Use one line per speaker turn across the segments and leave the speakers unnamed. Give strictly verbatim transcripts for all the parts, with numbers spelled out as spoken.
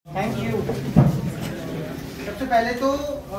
Thank you. सबसे पहले तो आ,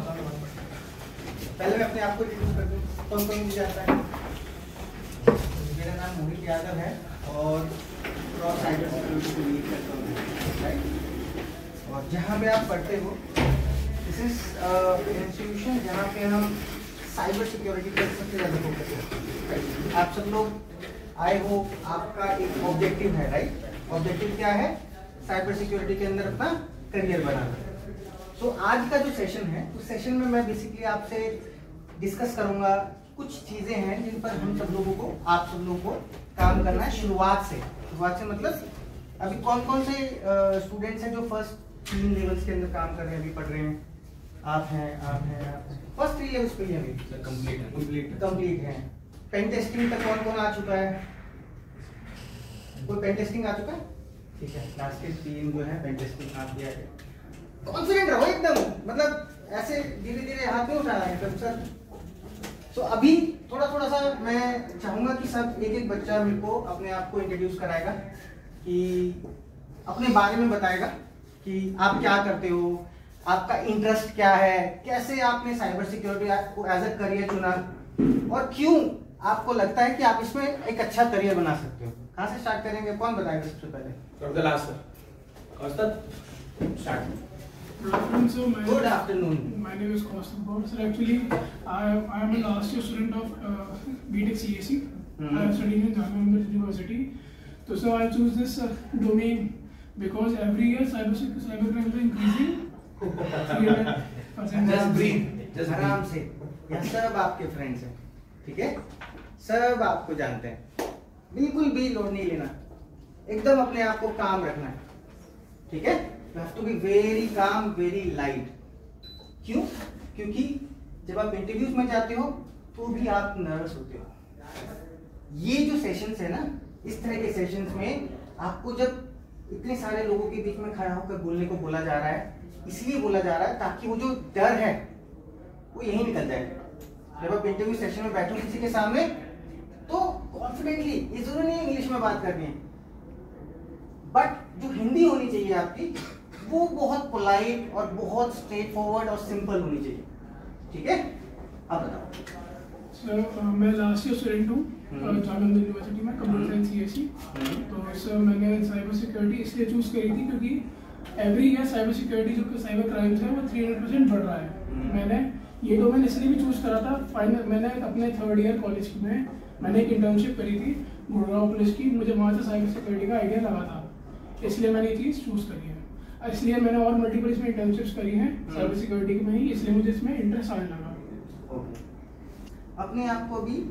पहले मैं अपने आप को इंट्रोड्यूस कर दूं। कौन कौन मुझे जानता है? मेरा नाम मोहित यादव है और क्रॉस साइबर सिक्योरिटी को लीड करता हूँ, राइट। और जहाँ पे आप पढ़ते हो, दिस इज इंस्टीट्यूशन जहाँ पे हम साइबर सिक्योरिटी पर सबसे ज़्यादा फोकस करते हैं। आप सब लोग आई होप आपका एक ऑब्जेक्टिव है, राइट। ऑब्जेक्टिव क्या है? साइबर सिक्योरिटी के अंदर अपना करियर बनाना। सो so, आज का जो सेशन है, उस सेशन में मैं बेसिकली आपसे डिस्कस करूंगा कुछ चीजें हैं जिन पर हम सब लोगों को, आप सब लोगों को काम करना है शुरुआत से। शुरुआत से मतलब अभी कौन कौन से स्टूडेंट्स हैं जो फर्स्ट तीन लेवल्स के अंदर काम कर रहे हैं, अभी पढ़ रहे हैं? आप हैं, आप हैं, आप हैं। फर्स्ट थ्री लेवल्स पे ही अभी
कंप्लीट है
कंप्लीट कंप्लीट है। पेन टेस्टिंग तक कौन कौन आ चुका है? कोई पेन टेस्टिंग आ चुका है? ठीक है, लास्ट के तीन जो है पेन टेस्टिंग आ गया है। कॉन्फिडेंट रहो एकदम, मतलब ऐसे धीरे धीरे हाथ नहीं उठा रहे हैं सर। सो अभी थोड़ा थोड़ा सा मैं चाहूंगा कि सब एक एक बच्चा मेरे को अपने आप को इंट्रोड्यूस कराएगा, कि अपने बारे में बताएगा कि आप क्या करते हो, आपका इंटरेस्ट क्या है, कैसे आपने साइबर सिक्योरिटी को एज अ करियर चुना और क्यों आपको लगता है कि आप इसमें एक अच्छा करियर बना सकते हो। कहाँ से स्टार्ट करेंगे? कौन बताएगा सबसे पहले?
From the last sir. Kaustubh, start.
Good afternoon, sir. My
Good afternoon.
My name is Kaustubh Gaur. Sir, actually, I am I am a last year student of uh, B Tech C A C.
Mm-hmm.
I am studying in Jamia Millia University. So, sir, I choose this uh, domain because every year cyber cyber crimes are increasing.
Just breathe. Just
आराम
breathe.
से। यह सब आपके friends हैं, ठीक है? सब आपको जानते हैं। बिल्कुल भी लोड नहीं लेना, एकदम अपने आप को काम रखना है, ठीक है? You have to be very calm, very light. क्यों? क्योंकि जब आप इंटरव्यूज में जाते हो तो भी आप नर्वस होते हो। ये जो सेशंस है ना, इस तरह के सेशंस में आपको जब इतने सारे लोगों के बीच में खड़ा होकर बोलने को बोला जा रहा है, इसलिए बोला जा रहा है ताकि वो जो डर है वो यही निकल जाए। जब आप इंटरव्यू सेशन में बैठो किसी के सामने तो कॉन्फिडेंटली, ये जरूरी नहीं इंग्लिश में बात करनी है, बट जो हिंदी होनी चाहिए आपकी वो बहुत पोलाइट और बहुत स्ट्रेट फॉरवर्ड और सिंपल होनी चाहिए, ठीक है? अब बताओ।
सर, uh, मैं लास्ट ईयर स्टूडेंट हूँ जामिया मिलिया यूनिवर्सिटी में, computer science C S C. तो सर मैंने साइबर सिक्योरिटी इसलिए चूज करी थी क्योंकि एवरी ईयर साइबर सिक्योरिटी जो साइबर क्राइम्स है वो थ्री हंड्रेड परसेंट बढ़ रहा है। मैंने ये डोमेन इसलिए भी चूज करा था, फाइनल मैंने अपने थर्ड ईयर कॉलेज में मैंने एक इंटर्नशिप करी थी गुड़गांव पुलिस की, मुझे वहाँ से साइबर सिक्योरिटी का आइडिया लगा था, इसलिए मैंने ये चीज़ चूज करी है। इसलिए मैंने और मल्टीपल इसमें इंटर्नशिप्स करी हैं साइबर सिक्योरिटी में ही, इसलिए मुझे इसमें इंटरेस्ट आने लगा।
ओके, अपने आप को भी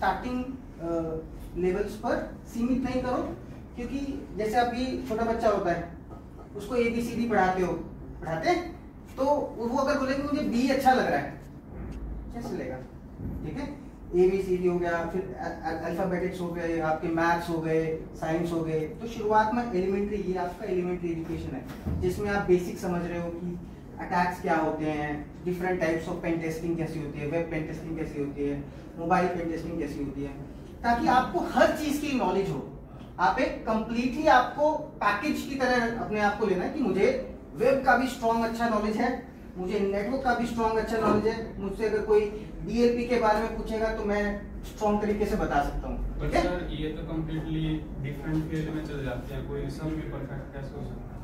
स्टार्टिंग लेवल्स पर सीमित नहीं करो, क्योंकि जैसे अभी छोटा बच्चा होता है, उसको ए बी सी डी पढ़ाते हो, पढ़ाते तो वो अगर बोले कि मुझे बी अच्छा लग रहा है, कैसे लेगा? ठीक है, ए बी सी डी हो गया, फिर अल्फाबेटिक्स हो गए, आपके मैथ्स हो गए, साइंस हो गए। तो शुरुआत में एलिमेंट्री, ये आपका एलिमेंट्री एजुकेशन है जिसमें आप बेसिक समझ रहे हो कि अटैक्स क्या होते हैं, different types of pen testing कैसी होती है, वेब पेन टेस्टिंग कैसी होती है, मोबाइल पेन टेस्टिंग कैसी होती है, ताकि आपको हर चीज की नॉलेज हो। आप एक कंप्लीटली आपको पैकेज की तरह अपने आप को लेना है कि मुझे वेब का भी स्ट्रॉन्ग अच्छा नॉलेज है, मुझे नेटवर्क का भी स्ट्रॉन्ग अच्छा नॉलेज है, मुझसे अगर कोई डी एल पी के बारे में पूछेगा तो मैं स्ट्रॉन्ग तरीके से बता सकता हूँ।
पर सर ये तो कंप्लीटली डिफरेंट फील्ड में चले जाते हैं, कोई सब में परफेक्ट कैसे हो सकता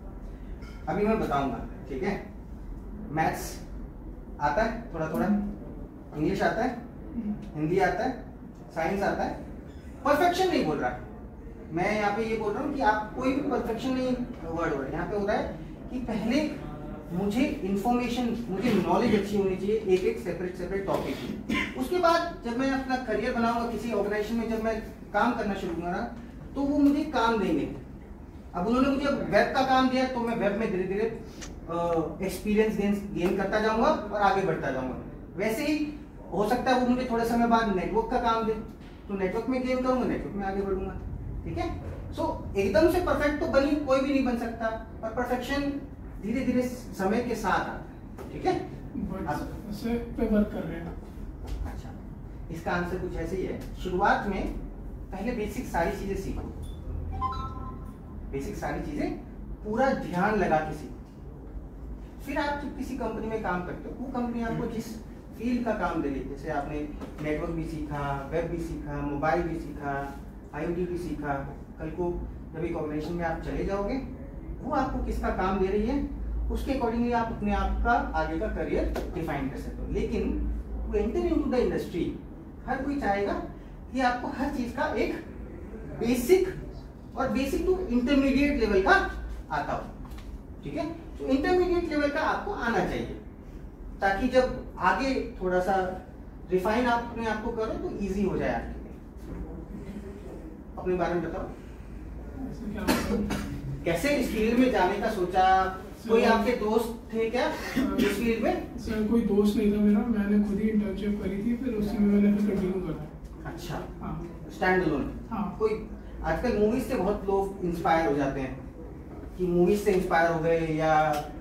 है?
अभी मैं बताऊंगा, ठीक है? मैथ्स आता है थोड़ा थोड़ा, इंग्लिश आता है, हिंदी आता है, साइंस आता है। परफेक्शन नहीं बोल रहा मैं, यहाँ पे ये बोल रहा हूँ कि आप कोई भी परफेक्शन नहीं वर्ड वर्ड यहाँ पे हो रहा है कि पहले मुझे इंफॉर्मेशन, मुझे नॉलेज अच्छी होनी चाहिए एक एक सेपरेट सेपरेट टॉपिक की। उसके बाद जब मैं अपना करियर बनाऊंगा किसी ऑर्गेनाइजेशन में, जब मैं काम करना शुरू करूंगा तो वो मुझे काम देंगे। अब उन्होंने मुझे वेब का काम दिया तो मैं वेब में धीरे धीरे एक्सपीरियंस गेन करता जाऊंगा और आगे बढ़ता जाऊंगा। वैसे ही हो सकता है वो मुझे थोड़े समय बाद नेटवर्क का काम दे तो नेटवर्क में गेन करूंगा, नेटवर्क में आगे बढ़ूंगा, ठीक है? सो so, एकदम से परफेक्ट तो बनी कोई भी नहीं बन सकता, और परफेक्शन धीरे धीरे समय के साथ आता है, ठीक है?
उसे पे वर्क कर रहे हैं।
अच्छा, इसका आंसर कुछ ऐसे ही है। शुरुआत में पहले बेसिक सारी चीजें सीखो, बेसिक सारी चीजें पूरा ध्यान लगा के सीखो। फिर आप जब किसी कंपनी में काम करते हो, वो कंपनी आपको जिस फील्ड का काम दे रही है, जैसे आपने नेटवर्क भी सीखा, वेब भी सीखा, मोबाइल भी सीखा, आईओटी भी सीखा, कल को जब एक ऑर्गेनाइजेशन में आप चले जाओगे, वो आपको किसका काम दे रही है, उसके अकॉर्डिंगली आप अपने आप का आगे का करियर डिफाइन कर सकते हो। लेकिन to enter into the industry, हर कोई चाहेगा कि आपको हर चीज का एक बेसिक और बेसिक टू इंटरमीडिएट लेवल का आता हो, ठीक है। तो इंटरमीडिएट लेवल का आपको आना चाहिए, ताकि जब आगे थोड़ा सा रिफाइन आप अपने आप को करो तो इजी हो जाए आपके लिए। अपने बारे में बताओ,
ऐसे क्या मतलब?
कैसे इस फील्ड में जाने का सोचा? कोई आपके दोस्त थे क्या इस फील्ड में?
सर कोई दोस्त नहीं था मेरा, मैंने खुद ही इंटर्नशिप करी थी, फिर उसी में मैंने फिर कंटिन्यू करा।
अच्छा,
हाँ
स्टैंड अलोन।
हाँ।
कोई आजकल मूवीज से बहुत लोग इंस्पायर हो जाते हैं कि मूवीज से इंस्पायर हो गए, या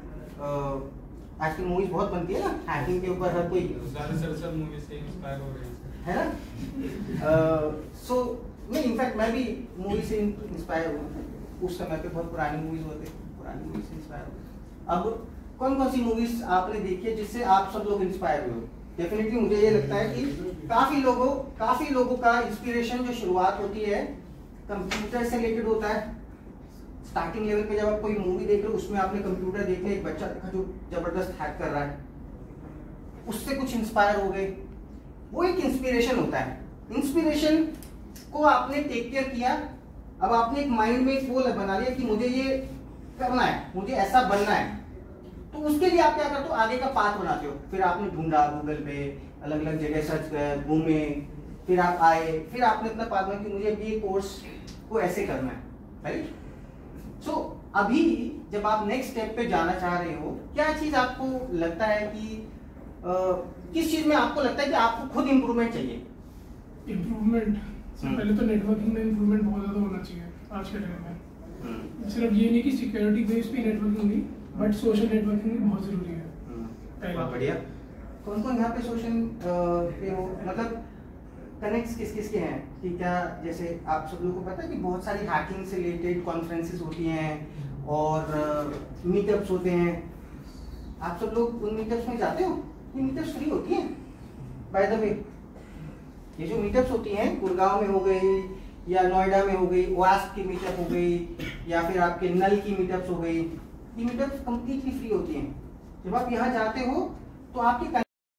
आजकल मूवीज बहुत बनती है ना हैकिंग के ऊपर, हर कोई
ज्यादातर सब मूवी से इंस्पायर हो रहे हैं,
है ना। सो नहीं, इनफैक्ट मैं भी मूवी से इंस्पायर हुआ। उस समय पे बहुत पुरानी मूवीज होते, पुरानी मूवी से इंस्पायर हुआ। अब कौन कौन सी मूवीज आपने देखी है जिससे आप सब लोग इंस्पायर हुए? डेफिनेटली मुझे ये लगता है कि काफी लोगों काफी लोगों का इंस्पिरेशन जो शुरुआत होती है कंप्यूटर से रिलेटेड होता है। स्टार्टिंग लेवल पे जब आप कोई मूवी देख रहे हो, उसमें आपने कंप्यूटर देख लिया, एक बच्चा देखा जो जबरदस्त हैक कर रहा है, उससे कुछ इंस्पायर हो गए, वो एक इंस्पिरेशन होता है। इंस्पिरेशन को आपने टेक केयर किया, अब आपने एक माइंड में एक गोल बना लिया कि मुझे ये करना है, मुझे ऐसा बनना है, तो उसके लिए आप क्या करते हो, आगे का पाथ बनाते हो। फिर आपने ढूंढा गूगल पे, अलग अलग जगह सर्च किया, घूमे, फिर आप आए, फिर आपने अपना पाथ बनाया कि मुझे ये कोर्स को ऐसे करना है, राइट। सो so, अभी जब आप नेक्स्ट स्टेप पे जाना चाह रहे हो, क्या चीज आपको लगता है कि आ, किस चीज में आपको लगता है कि आपको खुद इंप्रूवमेंट चाहिए?
इम्प्रूवमेंट पहले तो नेटवर्किंग में इम्प्रूवमेंट बहुत ज़्यादा होना चाहिए आज के टाइम में। सिर्फ ये नहीं कि सिक्योरिटी बेस पे नेटवर्किंग नहीं, बट सोशल नेटवर्किंग भी बहुत ज़रूरी है। पहला
बढ़िया। कौन कौन यहाँ पे सोशल पे हो, मतलब कनेक्ट्स किस किस के हैं कि क्या, जैसे आप सब लोगों को पता है कि बहुत सारी हैकिंग से रिलेटेड कॉन्फ्रेंसेस होती हैं और मीटअप्स होते हैं। आप सब लोग उन मीटअप्स में जाते हो? ये मीटअप्स फ्री होती हैं बाय द वे। ये जो मीटअप्स होती हैं गुड़गांव में हो गई, या नोएडा में हो गई, वास्प की मीटअप हो गई, या फिर आपके नल की मीटअप्स हो गई, ये मीटअप्स कंप्लीटली फ्री होती हैं। जब आप यहाँ जाते हो तो आपकी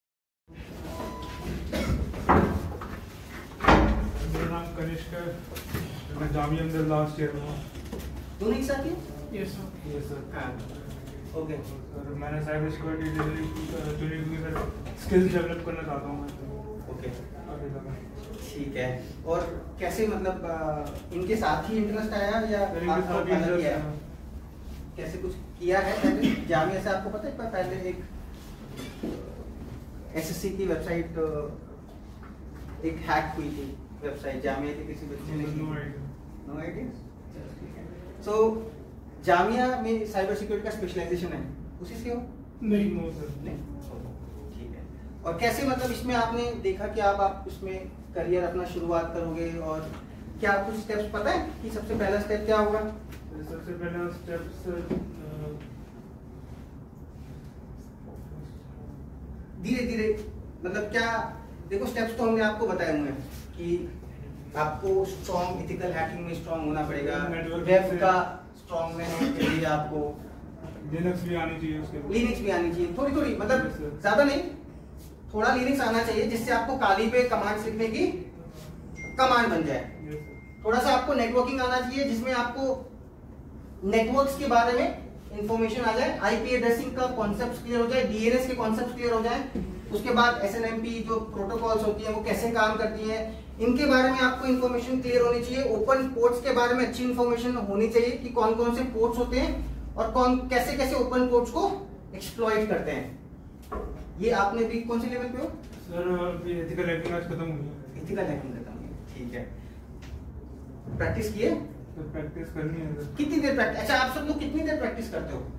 कनिष्क, मैं जामिया अंदर लास्ट ईयर में हूँ।
दोनों एक साथ ही?
Yes sir.
Yes sir.
हाँ, ओके।
सर मैंने साइबर सिक्योरिटी चुनी क्योंकि सर स्किल्स डेवलप करना चाहता हूँ मैं।
ओके,
आगे जाना।
ठीक है। और कैसे, मतलब आ, इनके साथ ही इंटरेस्ट आया या
सर इनके
आपको
साथ ही
पहले
इंटरेस्ट
किया?
है।
कैसे कुछ किया है पहले जामिया से? आपको पता है पर पहले एक एसएससी की वेबसाइट एक हैक हुई थी, वेबसाइट जामिया के किसी बच्चे ने की।
No idea.
No idea. So Jamia में साइबर सिक्योरिटी का स्पेशलाइजेशन है, उसी से हो?
नहीं
नो सर।
नहीं, ठीक है। और कैसे, मतलब इसमें आपने देखा कि आप आप इसमें करियर अपना शुरुआत करोगे, और क्या कुछ स्टेप्स पता है कि सबसे पहला स्टेप क्या होगा?
सबसे पहला स्टेप्स
धीरे धीरे, मतलब क्या, देखो स्टेप्स तो हमने आपको बताए हुए हैं कि आपको स्ट्रॉन्ग एथिकल हैकिंग में स्ट्रॉन्ग होना पड़ेगा,
Network
वेब
से-
का स्ट्रॉन्ग होने के लिए आपको
लिनक्स भी आनी चाहिए उसके बाद।
लिनक्स भी आनी चाहिए, थोड़ी थोड़ी,
Yes,
मतलब
sir.
ज्यादा नहीं, थोड़ा लिनक्स आना चाहिए जिससे आपको काली पे कमांड लिखने की कमांड बन जाए।
Yes, sir.
थोड़ा सा आपको नेटवर्किंग आना चाहिए जिसमें आपको नेटवर्क्स के बारे में इंफॉर्मेशन आ जाए, आईपी एड्रेसिंग का कॉन्सेप्ट क्लियर हो जाए, डीएनएस के कॉन्सेप्ट क्लियर हो जाए। उसके बाद एसएनएमपी जो प्रोटोकॉल्स होती हैं वो कैसे काम करती हैं, इनके बारे में आपको इन्फॉर्मेशन क्लियर होनी चाहिए। ओपन पोर्ट्स के बारे में अच्छी इन्फॉर्मेशन होनी चाहिए कि कौन कौन से पोर्ट्स होते हैं और कौन कैसे कैसे ओपन पोर्ट्स को एक्सप्लॉइट करते हैं। ये आपने भी कौन से लेवल पे हो?
सर अभी एथिकल हैकिंग आज खत्म हुई है।
एथिकल हैकिंग खत्म हुई, ठीक है। प्रैक्टिस किए?
तो प्रैक्टिस करनी है सर।
कितनी देर प्रैक्टिस? अच्छा, आप सब लोग कितनी देर प्रैक्टिस करते हो?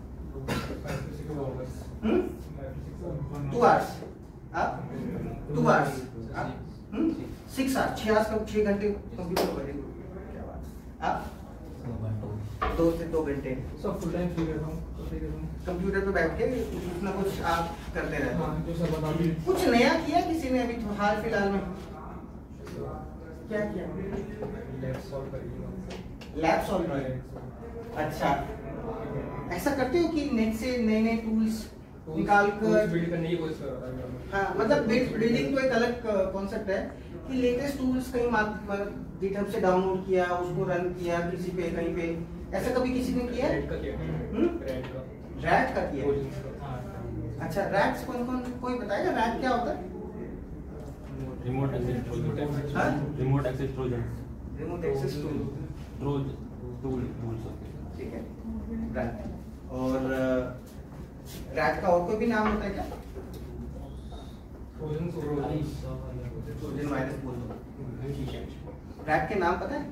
Hmm two hours. आप टू आवर्स, आप सिक्स आवर्स, छह आवर्स का छह घंटे कंप्यूटर पर। क्या बात। आप दो से दो घंटे
सब फुल टाइम फ्री रहता हूँ, तो फ्री रहता हूँ।
कंप्यूटर पे बैठ के कुछ ना कुछ आप करते रहते हो।
हाँ, जो सर बता दीजिए।
कुछ नया किया किसी ने अभी तो हाल फिलहाल में? क्या किया?
लैब सॉल्व करिए।
Lab solve. अच्छा, ऐसा करते हो कि नेट से नए नए टूल्स निकाल कर
बिल्ड करने की कोशिश कर रहा था।
हाँ, मतलब बिल्डिंग तो एक अलग कॉन्सेप्ट है कि लेटेस्ट टूल्स कहीं गिटहब से डाउनलोड किया, उसको रन किया किसी पे कहीं पे, ऐसा कभी किसी ने किया है?
रैट का किया।
हम्म?
रैट का।
रैट का किया है?
हाँ।
अच्छा, रैट से कौन कौन कोई बताएगा रैट क्या होता है?
Remote access trojan.
हाँ?
Remote access trojan.
Remote access tool.
ट्रोज टूल टूल्स होते हैं।
ठीक है, रैट। और रैट का और कोई भी नाम होता है क्या?
ट्रोजन
ट्रोजन वायरस बोल दो। ठीक है, रैट के नाम पता है?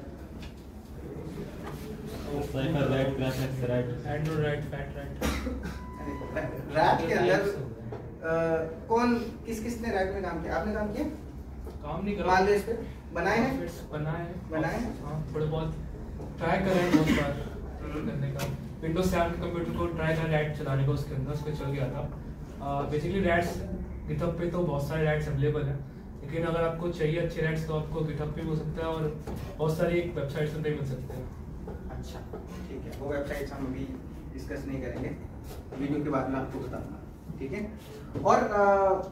Cipher rat, crash rat,
AndroRAT, fat rat.
Rat के अंदर अ, कौन किस किस ने रैट में काम किया? आपने काम किया?
काम नहीं करा।
मान लो इस पे बनाए हैं?
बनाए हैं।
बनाए हैं?
हाँ, थोड़े बहुत ट्राई कर रहे हैं बहुत बार करने का। विंडोज सेवन के कंप्यूटर को ट्राई कर रैट चलाने का, उसके अंदर उसको चल गया था। बेसिकली रैट्स गिटहब पे तो बहुत सारे रैट्स अवेलेबल हैं, लेकिन अगर आपको चाहिए अच्छे रैट्स तो आपको गिटहब पे मिल सकता है और बहुत सारी एक वेबसाइट्स पे मिल सकते हैं।
अच्छा, ठीक है, वो वेबसाइट्स हम अभी डिस्कस नहीं करेंगे, वीडियो के बाद में आपको बताऊंगा। ठीक है, और आ,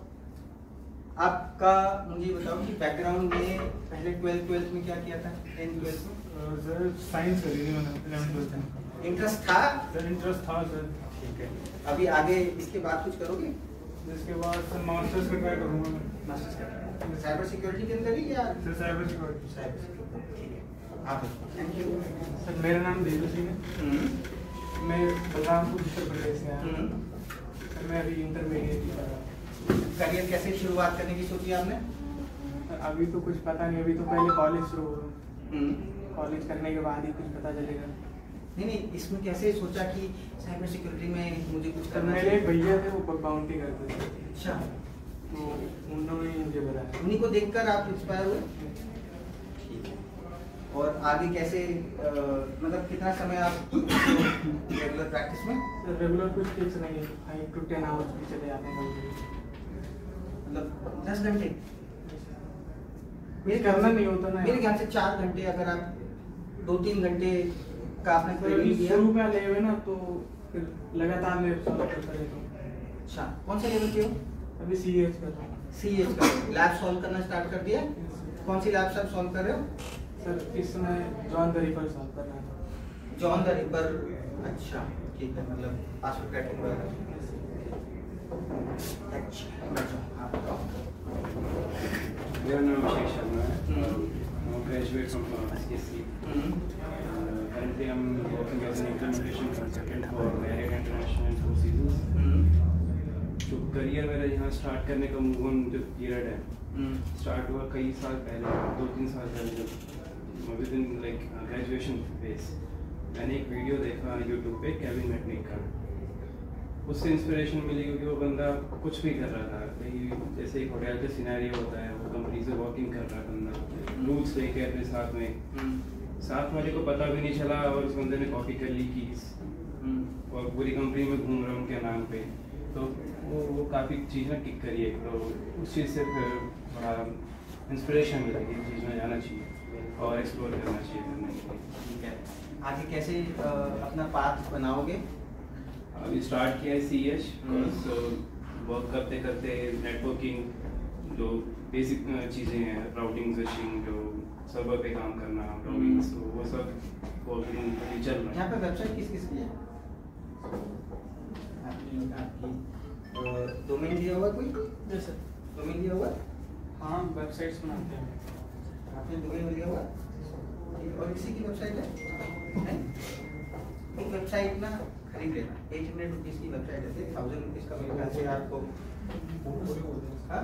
आपका मुझे बताओ कि बैकग्राउंड में पहले ट्वेल्थ ट्वेल्थ में क्या किया था? टेंथ ट्वेल्थ में
सर साइंस करी थी मैंने इलेवन ट्वेल्थ में।
इंटरेस्ट था?
सर इंटरेस्ट था सर।
ठीक है, अभी आगे इसके बाद कुछ करोगे?
इसके बाद सर मास्टर्स का ट्राई करूँगा मैं।
मास्टर्स का साइबर सिक्योरिटी के अंदर ही या
sir cyber security.
Cyber security? ठीक है, आप थैंक यू।
सर मेरा नाम देवू सिंह है, मैं बलरामपुर उत्तर प्रदेश से आया हूँ। सर मैं अभी इंटरमीडिएट की कर रहा हूँ।
करियर कैसे शुरुआत करने की सोची आपने?
अभी तो कुछ पता नहीं, अभी तो पहले कॉलेज शुरू हो, कॉलेज करने के बाद ही कुछ पता चलेगा।
नहीं नहीं, इसमें कैसे सोचा कि साइबर सिक्योरिटी में मुझे कुछ
सर
करना
मेरे एक
चाहिए?
भैया थे, वो बाउंटी करते थे,
अच्छा,
तो उन लोगों ने मुझे बताया।
उन्हीं को देखकर आप इंस्पायर हुए? ठीक है, और आगे कैसे अ, मतलब कितना समय आप रेगुलर प्रैक्टिस में?
सर रेगुलर कुछ फिक्स नहीं है, फाइव टू टेन आवर्स भी चले जाते हैं कभी।
मतलब दस घंटे? मेरे
करना
ख्याल से-
नहीं होता ना।
मेरे ख्याल से चार घंटे अगर आप दो तीन घंटे का आपने
सर अभी
ट्रेनिंग किया।
शुरू में ले हुए ना, तो फिर लगातार मैं सॉल्व करता रहता हूँ।
अच्छा, कौन सा लेवल पे हो?
अभी सी एच कर रहा हूँ।
सी एच का लैब सॉल्व करना स्टार्ट कर दिया? कौन सी लैब आप सॉल्व कर रहे हो?
सर इसमें जॉन द रिपर सॉल्व कर रहा था।
John the Ripper. अच्छा, ठीक है, मतलब पासवर्ड क्रैकिंग वगैरह। अच्छा, अच्छा, आप बताओ।
मेरा नाम अभिषेक शर्मा है,
hmm.
Graduate from C S C. Currently, I'm working as an implementation consultant for Marriott International and Four Seasons. जो करियर मेरा यहाँ स्टार्ट करने का मूव ऑन जो पीरियड है, स्टार्ट हुआ कई साल पहले, दो तीन साल पहले, जब within like graduation phase मैंने एक वीडियो देखा यूट्यूब पे केविन मैकनिक का। उससे इंस्पिरेशन मिली क्योंकि वो बंदा कुछ भी कर रहा था, कहीं जैसे एक होटल का सिनेरियो होता है, वो कंपनी से वर्किंग कर रहा बंदा, रूल्स लेके अपने साथ में, साथ वाले को पता भी नहीं चला और उस बंदे ने कॉपी कर ली कीज और पूरी कंपनी में घूम रहा हूँ उनके नाम पे। तो वो वो काफ़ी चीज़ ना किक करी है, तो उस चीज़ से फिर बड़ा इंस्पिरेशन मिला कि चीज़ में जाना चाहिए और एक्सप्लोर करना चाहिए करने के लिए।
ठीक है, आगे कैसे अ, अपना पाथ बनाओगे?
अभी स्टार्ट किया है सी एच, वर्क करते करते नेटवर्किंग जो बेसिक चीज़ें हैं, राउटिंग स्विचिंग, जो सर्वर पे काम करना, लॉगिंग्स, तो वो सब वर्किंग चल रहा है।
यहाँ पे वेबसाइट किस किस की है? आपकी आपकी डोमेन दिया हुआ कोई?
जी सर।
डोमेन दिया हुआ?
हाँ, वेबसाइट्स बनाते हैं।
आपने डोमेन दिया हुआ? ठीक, और किसी की वेबसाइट है? है? एक वेबसाइट ना खरीद लेना, एट हंड्रेड रुपीज़ की वेबसाइट है, थाउजेंड रुपीज़ का मेरे ख्याल से आपको। हाँ?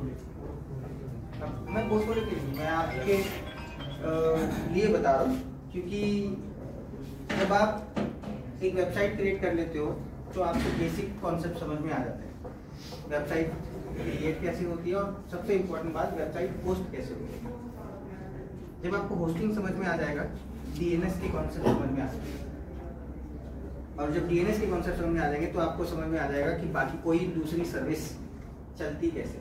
अब मैं पोर्टफोलियो के लिए, मैं आपके अ, लिए बता रहा हूँ, क्योंकि जब आप एक वेबसाइट क्रिएट कर लेते हो तो आपको बेसिक कॉन्सेप्ट समझ में आ जाते हैं, वेबसाइट क्रिएट कैसे होती है और सबसे इम्पोर्टेंट बात वेबसाइट होस्ट कैसे होती है। जब आपको होस्टिंग समझ में आ जाएगा, डीएनएस के कॉन्सेप्ट समझ में आ जाएंगे, और जब डीएनएस के कॉन्सेप्ट समझ में आ जाएंगे तो आपको समझ में आ जाएगा कि बाकी कोई दूसरी सर्विस चलती कैसे।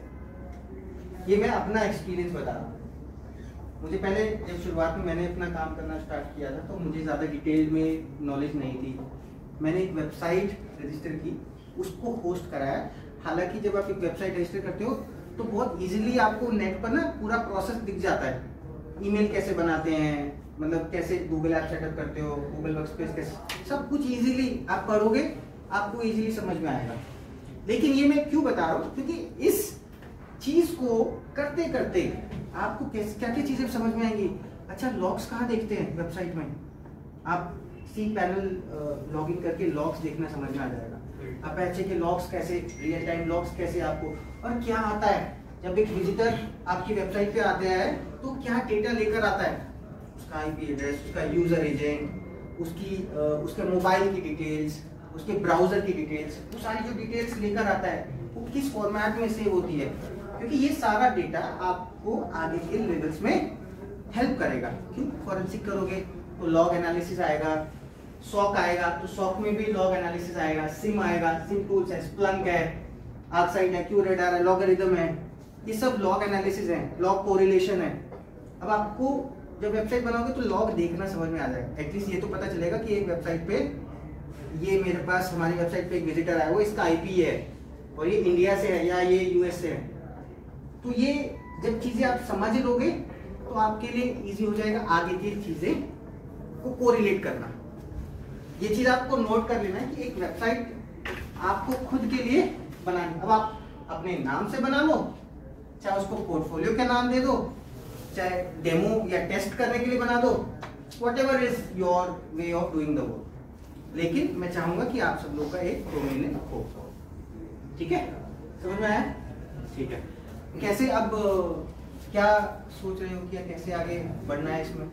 ये मैं अपना एक्सपीरियंस बता रहा हूँ। मुझे पहले जब शुरुआत में मैंने अपना काम करना स्टार्ट किया था तो मुझे ज़्यादा डिटेल में नॉलेज नहीं थी। मैंने एक वेबसाइट रजिस्टर की, उसको होस्ट कराया। हालांकि जब आप एक वेबसाइट रजिस्टर करते हो तो बहुत इजीली आपको नेट पर ना पूरा प्रोसेस दिख जाता है। ईमेल कैसे बनाते हैं, मतलब कैसे गूगल ऐप सेटअप करते हो, गूगल वर्कस्पेस कैसे, सब कुछ इजीली आप पढ़ोगे, आपको इजीली समझ में आएगा। लेकिन ये मैं क्यों बता रहा हूँ, क्योंकि इस चीज को करते करते आपको कैसे क्या क्या चीजें समझ में आएंगी। अच्छा, लॉग्स कहाँ देखते हैं वेबसाइट में, आप सी पैनल लॉगिन करके लॉग्स देखना समझ में आ जाएगा। अपेचे के लॉग्स कैसे, रियल टाइम लॉग्स कैसे आपको, और क्या आता है जब एक विजिटर आपकी वेबसाइट पे आता है तो क्या डेटा लेकर आता है, उसका आईपी एड्रेस, उसका यूजर एजेंट, उसकी उसके मोबाइल की डिटेल्स, उसके ब्राउजर की डिटेल्स, वो सारी जो डिटेल्स लेकर आता है वो किस फॉर्मेट में सेव होती है, क्योंकि ये सारा डेटा आपको आगे के लेवल्स में हेल्प करेगा। क्यों, फॉरेंसिक करोगे तो लॉग एनालिसिस आएगा, सॉक आएगा तो सॉक में भी लॉग एनालिसिस आएगा, सिम आएगा, सिम टूल्स है, स्प्लंक है, आर्कसाइट है, क्यूरेटर है, लॉगरिदम है, ये सब लॉग एनालिसिस है, लॉग कोरिलेशन है। अब आपको जब वेबसाइट बनाओगे तो लॉग देखना समझ में आ जाएगा। एटलीस्ट ये तो पता चलेगा कि एक वेबसाइट पे ये मेरे पास हमारी वेबसाइट पे एक विजिटर आया, वो इसका आईपी है और ये इंडिया से है या ये यूएस से है। तो ये जब चीजें आप समझ लोगे तो आपके लिए इजी हो जाएगा आगे की चीजें को कोरिलेट करना। ये चीज आपको नोट कर लेना है कि एक वेबसाइट आपको खुद के लिए बनानी। अब आप अपने नाम से बना लो, चाहे उसको पोर्टफोलियो का नाम दे दो, चाहे डेमो या टेस्ट करने के लिए बना दो, whatever is your way of doing the work. लेकिन मैं चाहूंगा कि आप सब लोग का एक डोमेन हो, ठीक है, समझ में आया? ठीक है। कैसे अब क्या सोच रहे हो कि कैसे आगे बढ़ना है इसमें?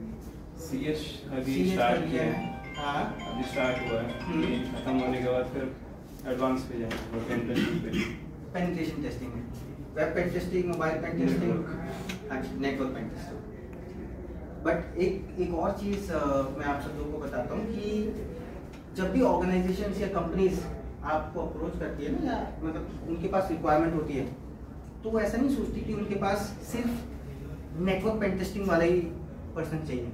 सीएस अभी
सीएस
स्टार्ट
कर
किया
लिया
है,
है। हाँ,
अभी स्टार्ट हुआ है, ये खत्म होने के बाद फिर एडवांस पे जाएंगे और पेन टेस्टिंग पे।
पेनिट्रेशन टेस्टिंग है, web pen testing, mobile pen testing, network pen testing. But एक एक और चीज़ मैं आप सब लोगों को बताता हूँ कि जब भी ऑर्गेनाइजेशन या कंपनीज आपको अप्रोच करती है ना, या मतलब उनके पास रिक्वायरमेंट होती है, तो वो ऐसा नहीं सोचती कि उनके पास सिर्फ नेटवर्क पेन टेस्टिंग वाला ही पर्सन चाहिए।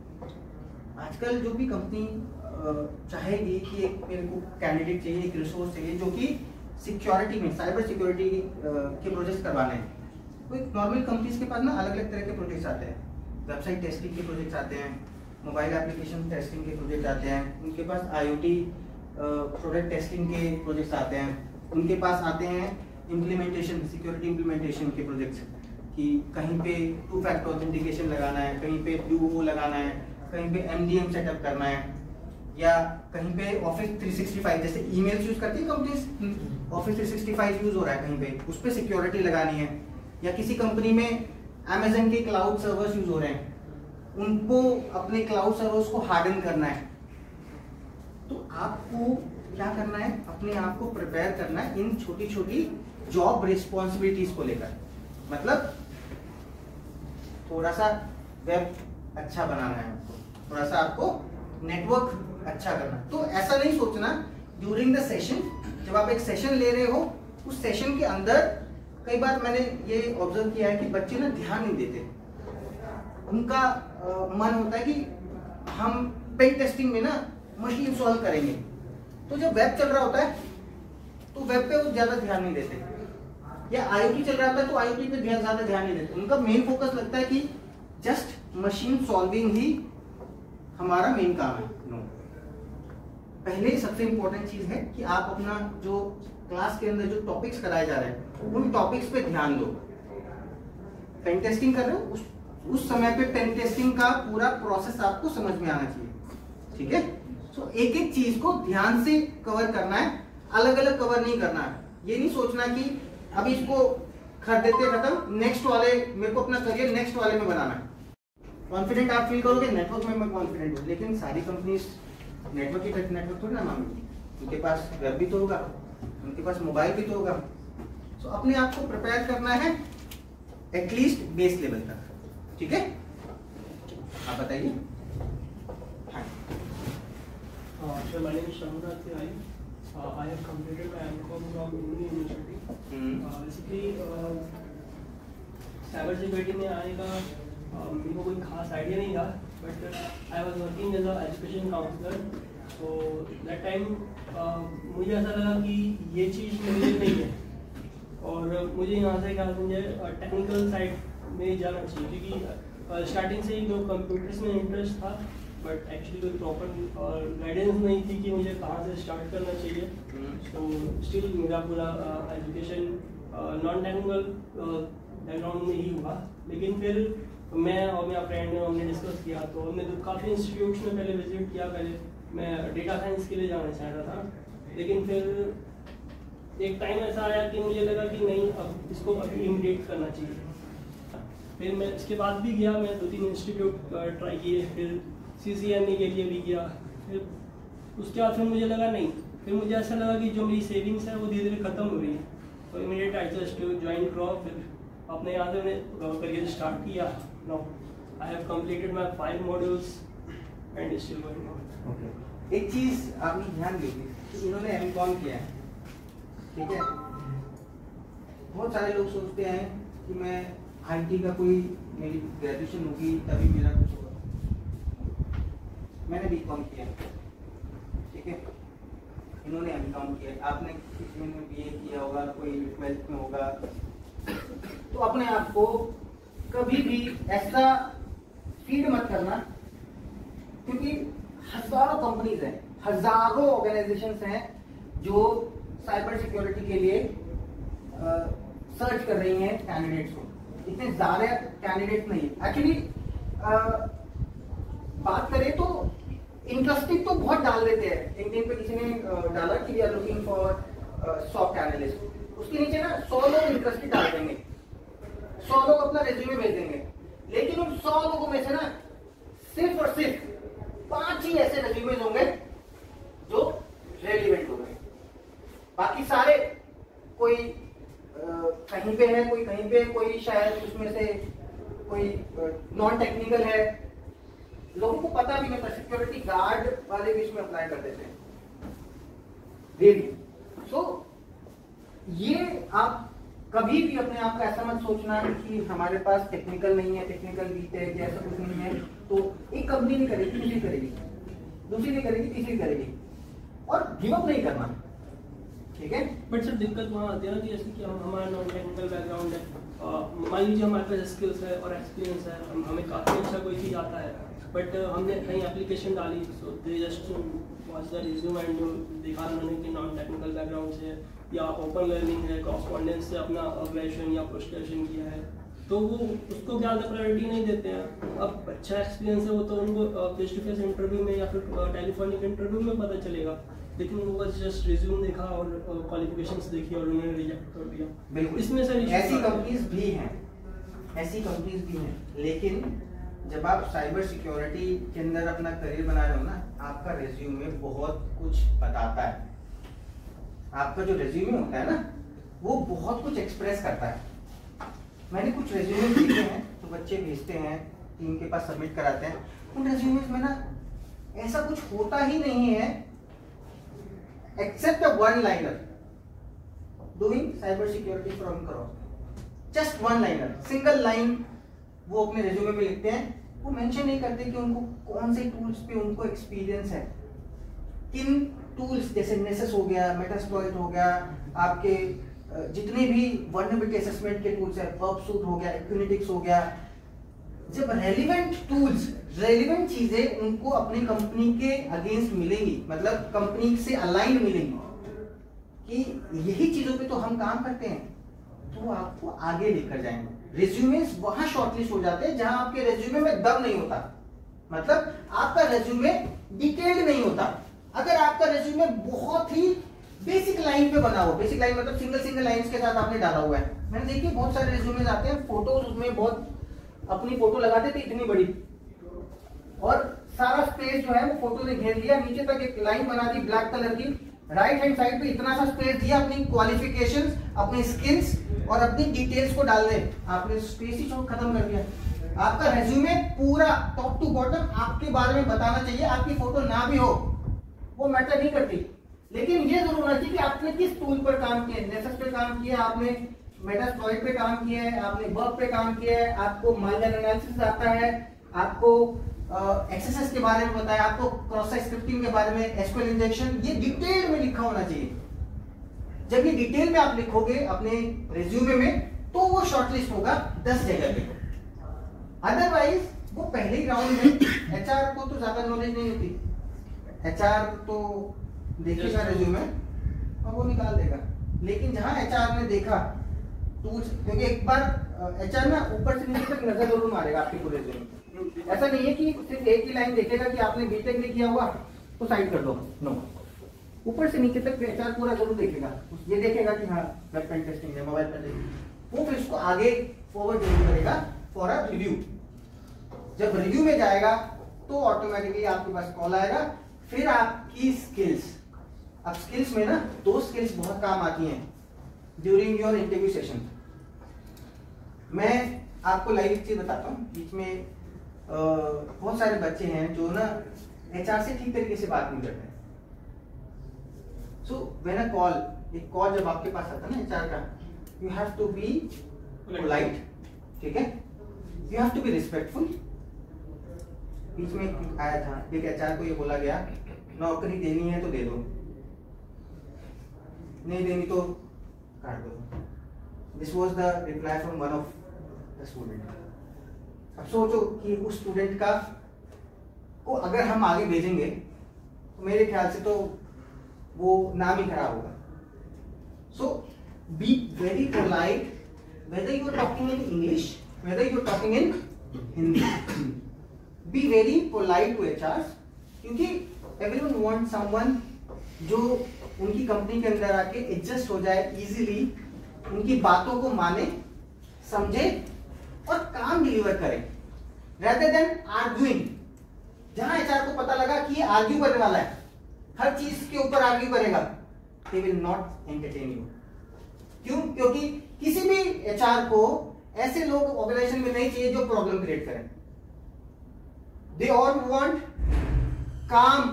आजकल जो भी कंपनी चाहेगी कि एक मेरे को कैंडिडेट चाहिए, एक रिसोर्स चाहिए जो कि सिक्योरिटी में, साइबर सिक्योरिटी के प्रोजेक्ट्स करवाने हैं। तो एक नॉर्मल कंपनीज के पास ना अलग अलग तरह के प्रोजेक्ट्स आते हैं, वेबसाइट टेस्टिंग के प्रोजेक्ट्स आते हैं, मोबाइल एप्लीकेशन टेस्टिंग के प्रोजेक्ट आते हैं, उनके पास आईओटी प्रोडक्ट टेस्टिंग के प्रोजेक्ट्स आते हैं, उनके पास आते हैं इम्प्लीमेंटेशन, सिक्योरिटी इम्प्लीमेंटेशन के प्रोजेक्ट्स, कि कहीं पे टू फैक्टर ऑथेंटिकेशन लगाना है, कहीं पे डुओ लगाना है, कहीं पे एमडीएम सेटअप करना है, या कहीं पे ऑफिस थ्री सिक्सटी फाइव जैसे ईमेल्स यूज करती है companies, office three sixty five use हो रहा है कहीं पे, उस पर सिक्योरिटी लगानी है, या किसी कंपनी में अमेजन के क्लाउड सर्वर्स यूज हो रहे हैं, उनको अपने क्लाउड सर्वर्स को हार्डन करना है। तो आपको क्या करना है, अपने आप को प्रिपेयर करना है इन छोटी छोटी जॉब रिस्पॉन्सिबिलिटीज को लेकर। मतलब थोड़ा सा वेब अच्छा बनाना है आपको, थोड़ा सा आपको नेटवर्क अच्छा करना। तो ऐसा नहीं सोचना ड्यूरिंग द सेशन, जब आप एक सेशन ले रहे हो उस सेशन के अंदर कई बार मैंने ये ऑब्जर्व किया है कि बच्चे ना ध्यान नहीं देते। उनका आ, मन होता है कि हम पेन टेस्टिंग में ना मशीन सॉल्व करेंगे, तो जब वेब चल रहा होता है तो वेब पे वो ज्यादा ध्यान नहीं देते, या आईओटी चल रहा होता है तो आईओटी पे ज्यादा ध्यान नहीं देते। उनका मेन फोकस लगता है कि जस्ट मशीन सॉल्विंग ही हमारा मेन काम है। नो, पहले सबसे इंपॉर्टेंट चीज है कि आप अपना जो क्लास के अंदर जो टॉपिक्स कराए जा रहे हैं उन टॉपिक्स पे ध्यान दो। पेन टेस्टिंग कर रहे हो, उस उस समय पे पेन टेस्टिंग का पूरा प्रोसेस आपको समझ में आना चाहिए, ठीक है। सो एक एक चीज को ध्यान से कवर करना है, अलग अलग कवर नहीं करना है। ये नहीं सोचना कि अभी इसको कर देते खत्म, नेक्स्ट वाले मेरे को अपना करियर नेक्स्ट वाले में बनाना है। कॉन्फिडेंट आप फील करोगे नेटवर्क में मैं कॉन्फिडेंट हूँ, लेकिन सारी कंपनीज नेटवर्क ही नेटवर्क थोड़ी ना मांगेगी, उनके पास वेब भी तो होगा, उनके पास मोबाइल भी तो होगा। सो so, अपने आप को प्रिपेयर करना है एटलीस्ट बेस लेवल तक, ठीक है। आप बताइए। हाँ,
Uh, so my name is Shamuna Tiwari. Uh, I have completed my M Com from Indian University.
हम्म,
Uh, basically, साइबर सिक्योरिटी में आने का uh, मेरे को कोई खास आइडिया नहीं था, but I was working as a education counsellor. So that time मुझे ऐसा लगा कि ये चीज़ मेरे लिए नहीं है, और मुझे यहाँ से क्या मुझे टेक्निकल साइड में जाना चाहिए, क्योंकि स्टार्टिंग से ही जो कंप्यूटर्स में इंटरेस्ट था, बट एक्चुअली कोई प्रॉपर गाइडेंस नहीं थी कि मुझे कहाँ से स्टार्ट करना चाहिए. सो स्टिल मेरा पूरा एजुकेशन नॉन टेक्निकल बैकग्राउंड में ही हुआ. लेकिन फिर मैं और मेरा फ्रेंड ने हमने डिस्कस किया, तो हमने तो काफ़ी इंस्टीट्यूट्स में पहले विजिट किया. पहले मैं डेटा साइंस के लिए जाना चाहता था, लेकिन फिर एक टाइम ऐसा आया कि मुझे लगा कि नहीं, अब इसको अभी इमिडिएट करना चाहिए. फिर मैं इसके बाद भी गया, मैं दो तीन इंस्टीट्यूट ट्राई किए, फिर सी सी एन ए के लिए भी गया. फिर उसके बाद फिर मुझे लगा नहीं, फिर मुझे ऐसा लगा कि जो मेरी सेविंग्स है वो धीरे धीरे ख़त्म हो रही है. तो immediate I just join crop. फिर अपने यहाँ से मैंने करियर स्टार्ट किया. Now I have completed my five modules and still going on.
Okay, एक चीज आपने ध्यान दी कि इन्होंने एम कॉम किया है, ठीक है. बहुत सारे लोग सोचते हैं कि मैं आई टी का कोई मेरी ग्रेजुएशन होगी तभी मेरा कुछ होगा. मैंने बी कॉम किया, ठीक है. इन्होंने एम कॉम किया, आपने किसी ने बी ए किया होगा, कोई ट्वेल्थ में होगा. तो अपने आप को कभी भी ऐसा फीड मत करना, क्योंकि हजारों कंपनीज हैं, हजारों ऑर्गेनाइजेशंस हैं जो साइबर सिक्योरिटी के लिए सर्च कर रही हैं कैंडिडेट्स को. इतने ज्यादा कैंडिडेट नहीं एक्चुअली. बात करें तो इंटरेस्टिंग तो बहुत डाल देते हैं. लिंक्डइन पे किसी ने uh, डाला कि we are looking for SOC analyst, उसके नीचे ना सौ लोग इंटरेस्टेड डाल देंगे, सौ लोग अपना रेज्यूमे भेज देंगे. लेकिन उन सौ लोगों में से ना सिर्फ और सिर्फ पांच ही ऐसे रेज्यूमेज होंगे जो रेलिवेंट होंगे. बाकी सारे कोई uh, कहीं पे है, कोई कहीं पे, कोई शायद उसमें से कोई नॉन टेक्निकल है. लोगों को पता भी नहीं था, सिक्योरिटी गार्ड वाले भी इसमें अप्लाई कर देते हैं रियली. सो ये आप कभी भी अपने आप का ऐसा मत सोचना कि हमारे पास टेक्निकल नहीं है, टेक्निकल वीक है, ऐसा कुछ नहीं है. तो एक कंपनी नहीं करेगी, दूसरी करेगी, दूसरी नहीं करेगी, तीसरी करेगी, और गिव अप नहीं करना, ठीक है.
बट सर दिक्कत वहाँ आती है ना कि जैसे कि हम हमारा नॉन टेक्निकल बैकग्राउंड है, मान लीजिए हमारे पास स्किल्स है और एक्सपीरियंस है, हम हमें काफ़ी अच्छा कोई चीज़ आता है, बट हमने कहीं एप्लीकेशन डाली, so they just watch the resume and देखा उन्होंने कि नॉन टेक्निकल बैकग्राउंड से या ओपन लर्निंग है, कॉरस्पॉन्डेंस से अपना ग्रेजुएशन या पोस्ट ग्रेजुएशन किया है, तो वो उसको ज़्यादा प्रायोरिटी नहीं देते हैं. अब अच्छा एक्सपीरियंस है वो तो उनको फेस टू फेस इंटरव्यू में या फिर टेलीफोनिक इंटरव्यू में पता चलेगा, लेकिन वो बस जस्ट रिज्यूम देखा और क्वालिफिकेशंस देखी और उन्होंने रिजेक्ट कर दिया.
बिल्कुल,
इसमें सर
ऐसी कंपनीज भी हैं, ऐसी कंपनीज भी हैं. लेकिन जब आप साइबर सिक्योरिटी के अंदर अपना करियर बना रहे हो ना, आपका रेज्यूमे बहुत कुछ बताता है. आपका जो रेज्यूमे होता है ना, वो बहुत कुछ एक्सप्रेस करता है. मैंने कुछ रेज्यूमे देखे हैं तो बच्चे भेजते हैं, टीम के पास सबमिट कराते हैं. उन रेज्यूमेस में ना ऐसा कुछ होता ही नहीं है except a one liner doing cyber security from करो. Just one liner, single line वो अपने रेज्यूमे में लिखते हैं. वो मेंशन नहीं करते कि उनको कौन से टूल्स पे उनको एक्सपीरियंस है, किन टूल्स जैसे नेसेस हो गया, मेटास्प्लॉइट हो गया, आपके जितने भी वल्नरेबिलिटी असेसमेंट के टूल्स है, पर्पसूट हो गया, एक्यूनेटिक्स हो गया. जब रेलिवेंट टूल्स, रेलिवेंट चीजें उनको अपनी कंपनी के अगेंस्ट मिलेंगी, मतलब कंपनी से अलाइन मिलेंगी कि यही चीजों पे तो हम काम करते हैं, तो आपको आगे लेकर जाएंगे. रेज्यूमेस वहां शॉर्टलिस्ट हो जाते हैं जहां आपके रेज्यूमे में दम नहीं होता, मतलब आपका रेज्यूमे डिटेल्ड नहीं होता. अगर आपका रेज्यूमे बहुत ही बेसिक लाइन पे बना हो, बेसिक लाइन मतलब सिंगल सिंगल लाइंस के साथ आपने डाला हुआ है. मैंने देखिए बहुत सारे रेज्यूमेस आते हैं, फोटोज उसमें बहुत अपनी फोटो लगाते थे इतनी बड़ी, और सारा स्पेस जो है वो फोटो ने घेर लिया, नीचे तक एक लाइन बना दी ब्लैक कलर की, राइट हैंड साइड पे इतना सा स्पेस दिया अपनी क्वालिफिकेशंस, अपनी स्किल्स और अपनी डिटेल्स को डाल दे. आपने स्पेस ही छोड़ खत्म कर दिया. आपका रेज्यूमे पूरा टॉप टू बॉटम आपके बारे में बताना चाहिए. आपकी फोटो ना भी हो, वो मैटर नहीं करती, लेकिन ये जरूर होना चाहिए कि आपने किस टूल पर काम किया है। नेसेस पे काम किया, आपने मेटास्प्लॉइट पे काम किया है, आपने वर्ब पे काम किया है, आपको मार्जिन एनालिसिस आता है, आपको एक्सेसेस के बारे में बताया, आपको क्रॉस साइट स्क्रिप्टिंग के बारे में, एसक्यूएल इंजेक्शन, ये डिटेल में लिखा होना चाहिए। जब ये डिटेल में आप लिखोगे अपने रिज्यूमे में तो वो शॉर्टलिस्ट होगा दस जगह पे। अदरवाइज वो पहले ही राउंड में एचआर को तो ज्यादा नॉलेज नहीं होती, एचआर तो देखेगा रिज्यूमे और वो निकाल देगा। लेकिन जहां एचआर ने देखा तो क्योंकि एक बार एचआर ना ऊपर से नीचे तक नजर जरूर मारेगा आपके पूरे रिज्यूमे। ऐसा नहीं है कि सिर्फ एक ही लाइन देखेगा कि आपने बीटेक नहीं किया हुआ तो साइड कर दो, नो, ऊपर से नीचे तक एचआर पूरा जरूर देखेगा। ये देखेगा कि हाँ वेब पेन टेस्टिंग है, मोबाइल पेन, वो फिर इसको आगे फॉरवर्ड जरूर करेगा फॉर अ रिव्यू। जब रिव्यू में जाएगा तो ऑटोमेटिकली आपके पास कॉल आएगा। फिर आपकी स्किल्स, अब स्किल्स में ना दो स्किल्स बहुत काम आती हैं ड्यूरिंग योर इंटरव्यू सेशन। मैं आपको लाइव एक चीज बताता हूँ। बीच में आ, बहुत सारे बच्चे हैं जो ना एचआर से ठीक तरीके से बात नहीं करते। सो व्हेन अ कॉल, एक कॉल जब आपके पास आता है ना एचआर का, you have to be polite, ठीक है, you have to be respectful. बीच में एक आया था, एक एचआर को ये बोला गया नौकरी देनी है तो दे दो, नहीं देनी तो काट दो। This was the reply from one of the student. अब सोचो कि उस स्टूडेंट का को अगर हम आगे भेजेंगे तो मेरे ख्याल से तो वो नाम ही खराब होगा। So be very polite whether you are talking in English, whether you are talking in Hindi. Be very polite to H Rs, क्योंकि everyone wants someone जो उनकी कंपनी के अंदर आके एडजस्ट हो जाए इजीली, उनकी बातों को माने, समझे और काम डिलीवर करे, rather than arguing। जहां एचआर को पता लगा कि ये आर्ग्यू करने वाला है, हर चीज के ऊपर आर्ग्यू करेगा, they will not entertain you। क्यों? क्योंकि किसी भी एचआर को ऐसे लोग ऑर्गेनाइजेशन में नहीं चाहिए जो प्रॉब्लम क्रिएट करें। They all want calm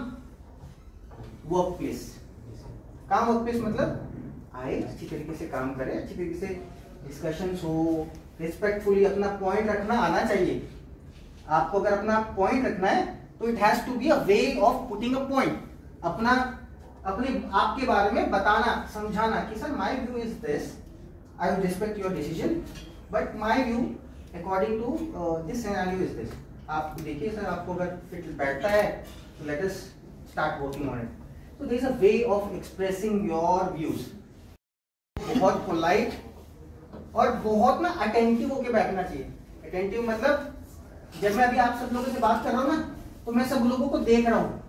work place. Calm work place मतलब आए, अच्छी तरीके से काम करे, अच्छी तरीके से डिस्कशन हो, रिस्पेक्टफुली अपना पॉइंट रखना आना चाहिए। आपको अगर अपना पॉइंट रखना है तो it has to be a way of putting a point. अपना अपने आपके बारे में बताना, समझाना कि sir my view is this, I will respect your decision, but my view according to this scenario is this. आप देखिए सर, आपको अगर फिट बैठता है तो let us start working on it. So there is a way of expressing your views। बहुत polite और बहुत ना अटेंटिव होके बैठना चाहिए। अटेंटिव मतलब जब मैं अभी आप सब लोगों से बात कर रहा हूँ ना, तो मैं सब लोगों को देख रहा हूँ,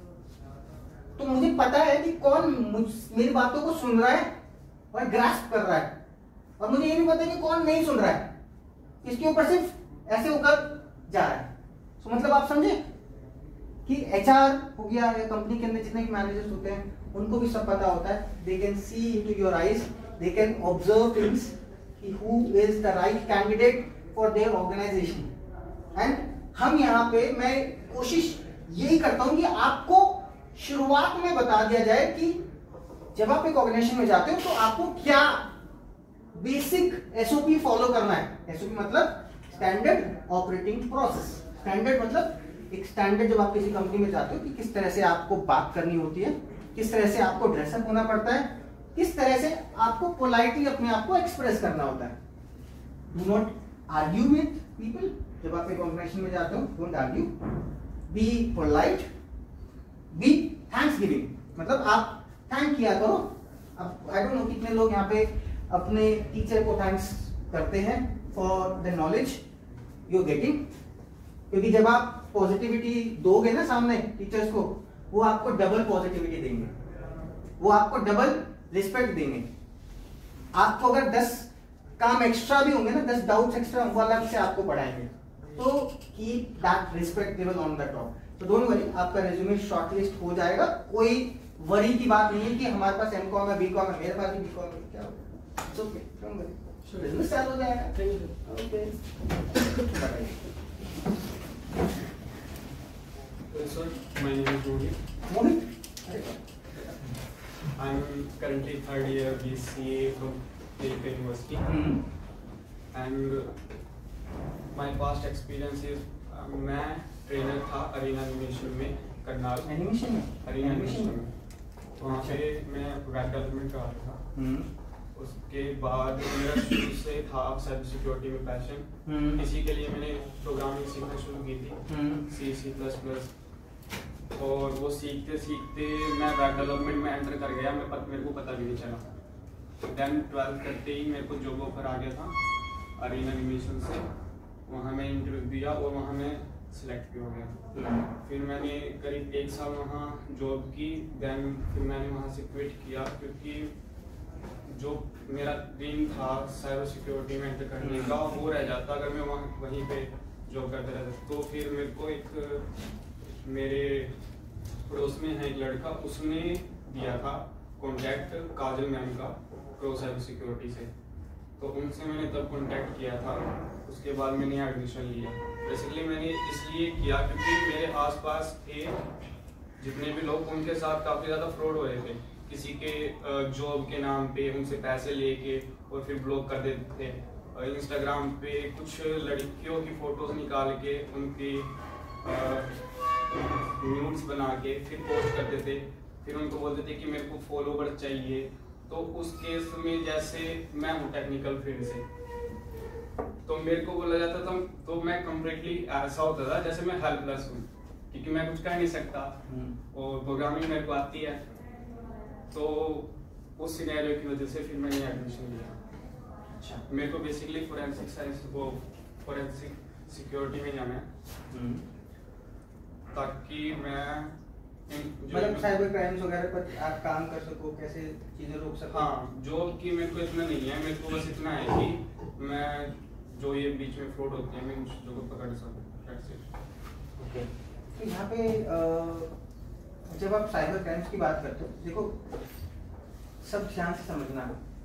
तो मुझे पता है कि कौन मेरी बातों को सुन रहा है और ग्रास्प कर रहा है, और मुझे ये भी पता है कि कौन नहीं सुन रहा है, इसके ऊपर सिर्फ ऐसे होकर जा रहा है। तो मतलब आप समझे कि एचआर हो गया या कंपनी के अंदर जितने भी मैनेजर्स होते हैं उनको भी सब पता होता है। They can see into your eyes, they can observe things कि who is the right candidate for their organisation. And हम यहाँ पे मैं कोशिश यही करता हूँ कि आपको शुरुआत में बता दिया जाए कि जब आप एक ऑर्गेनाइजेशन में जाते हो तो आपको क्या बेसिक एसओपी फॉलो करना है। एसओपी मतलब स्टैंडर्ड ऑपरेटिंग प्रोसेस। स्टैंडर्ड मतलब एक स्टैंडर्ड जब आप किसी कंपनी में जाते हो कि किस तरह से आपको बात करनी होती है, किस तरह से आपको ड्रेसअप होना पड़ता है, किस तरह से आपको पोलाइटली अपने आप को एक्सप्रेस करना होता है। Do not argue with people. जब आप एक ऑर्गेनाइजेशन में जाते हो, don't argue, be polite, be thanks giving, मतलब आप थैंक किया करो। अब आई डोंट नो कितने लोग यहाँ पे अपने टीचर को थैंक्स करते हैं for the knowledge you are getting, क्योंकि जब आप पॉजिटिविटी दोगे ना सामने टीचर्स को, वो आपको डबल पॉजिटिविटी देंगे, वो आपको डबल रिस्पेक्ट देंगे। आपको अगर दस काम एक्स्ट्रा भी होंगे ना, दस डाउट्स एक्स्ट्रा वो अलग से आपको पढ़ाएंगे। तो keep that respect level on the top. तो डोंट वरी, आपका रिज्यूमे शॉर्टलिस्ट हो जाएगा। कोई वरी की बात नहीं है कि हमारे पास एम कॉम है, बी कॉम है, मेरे पास भी बी कॉम है, क्या होगा, it's okay, don't worry, business चालू हो जाएगा।
Thank you.
ओके, बताइए।
Sir, my name is Rohit.
Mohit,
I'm currently third year B C A from J P University, and my past experience is uh, मैं trainer था Arena animation में Karnal.
Animation में
Arena animation में वहाँ पे मैं web development कर रहा था। उसके बाद मेरा शुरू से था साइबर सिक्योरिटी में पैशन, इसी के लिए मैंने प्रोग्रामिंग सीखना शुरू की थी, सी सी प्लस प्लस, और वो सीखते सीखते मैं वेब डेवलपमेंट में एंटर कर गया। मैं मेरे को पता भी नहीं चला। देन ट्वेल्थ करते ही मेरे को जॉब ऑफर आ गया था अरीना एनिमेशन से। वहाँ मैं इंटरव्यू दिया और वहाँ मैं सिलेक्ट भी हो गया। फिर मैंने करीब एक साल वहाँ जॉब की। देन फिर मैंने वहाँ से क्विट किया क्योंकि जो मेरा ड्रीम था साइबर सिक्योरिटी में एंटर करने का वो रह जाता अगर मैं वहाँ वहीं पे जॉब करता रहता। तो फिर मेरे को एक मेरे पड़ोस में है एक लड़का, उसने दिया था कॉन्टैक्ट काजल मैम का प्रो साइबर सिक्योरिटी से, तो उनसे मैंने तब कॉन्टैक्ट किया था। उसके बाद मैंने एडमिशन लिया। बेसिकली मैंने इसलिए किया क्योंकि मेरे आसपास थे जितने भी लोग, उनके साथ काफ़ी ज़्यादा फ्रॉड हो रहे थे। किसी के जॉब के नाम पे उनसे पैसे लेके और फिर ब्लॉक कर देते थे। इंस्टाग्राम पे कुछ लड़कियों की फ़ोटोज़ निकाल के उनकी न्यूड्स बना के फिर पोस्ट करते थे। फिर उनको बोलते थे कि मेरे को फॉलोवर चाहिए। तो उस केस में जैसे मैं हूँ टेक्निकल फील्ड से, तो मेरे को बोला जाता था, तो मैं कम्प्लीटली ऐसा होता था जैसे मैं हेल्पलेस हूँ क्योंकि मैं कुछ कह नहीं सकता और प्रोग्रामिंग मेरे को आती है। तो उस सिनेरियो की वजह से फिर मैंने एडमिशन लिया।
अच्छा,
मेरे को बेसिकली फोरेंसिक साइंस वो फोरेंसिक सिक्योरिटी में जाना है ताकि मैं
मतलब साइबर क्राइम्स वगैरह पर आप काम कर सको, कैसे चीजें रोक सको।
हाँ, जॉब की मेरे को इतना नहीं है। मेरे को बस इतना है कि मैं जो ये बीच में फ्रॉड होते हैं मैं उन चीज़ों को पकड़ सकूँ।
ओके, तो यहाँ पे जब आप साइबर क्राइम्स की बात करते हो, देखो सब ध्यान से समझना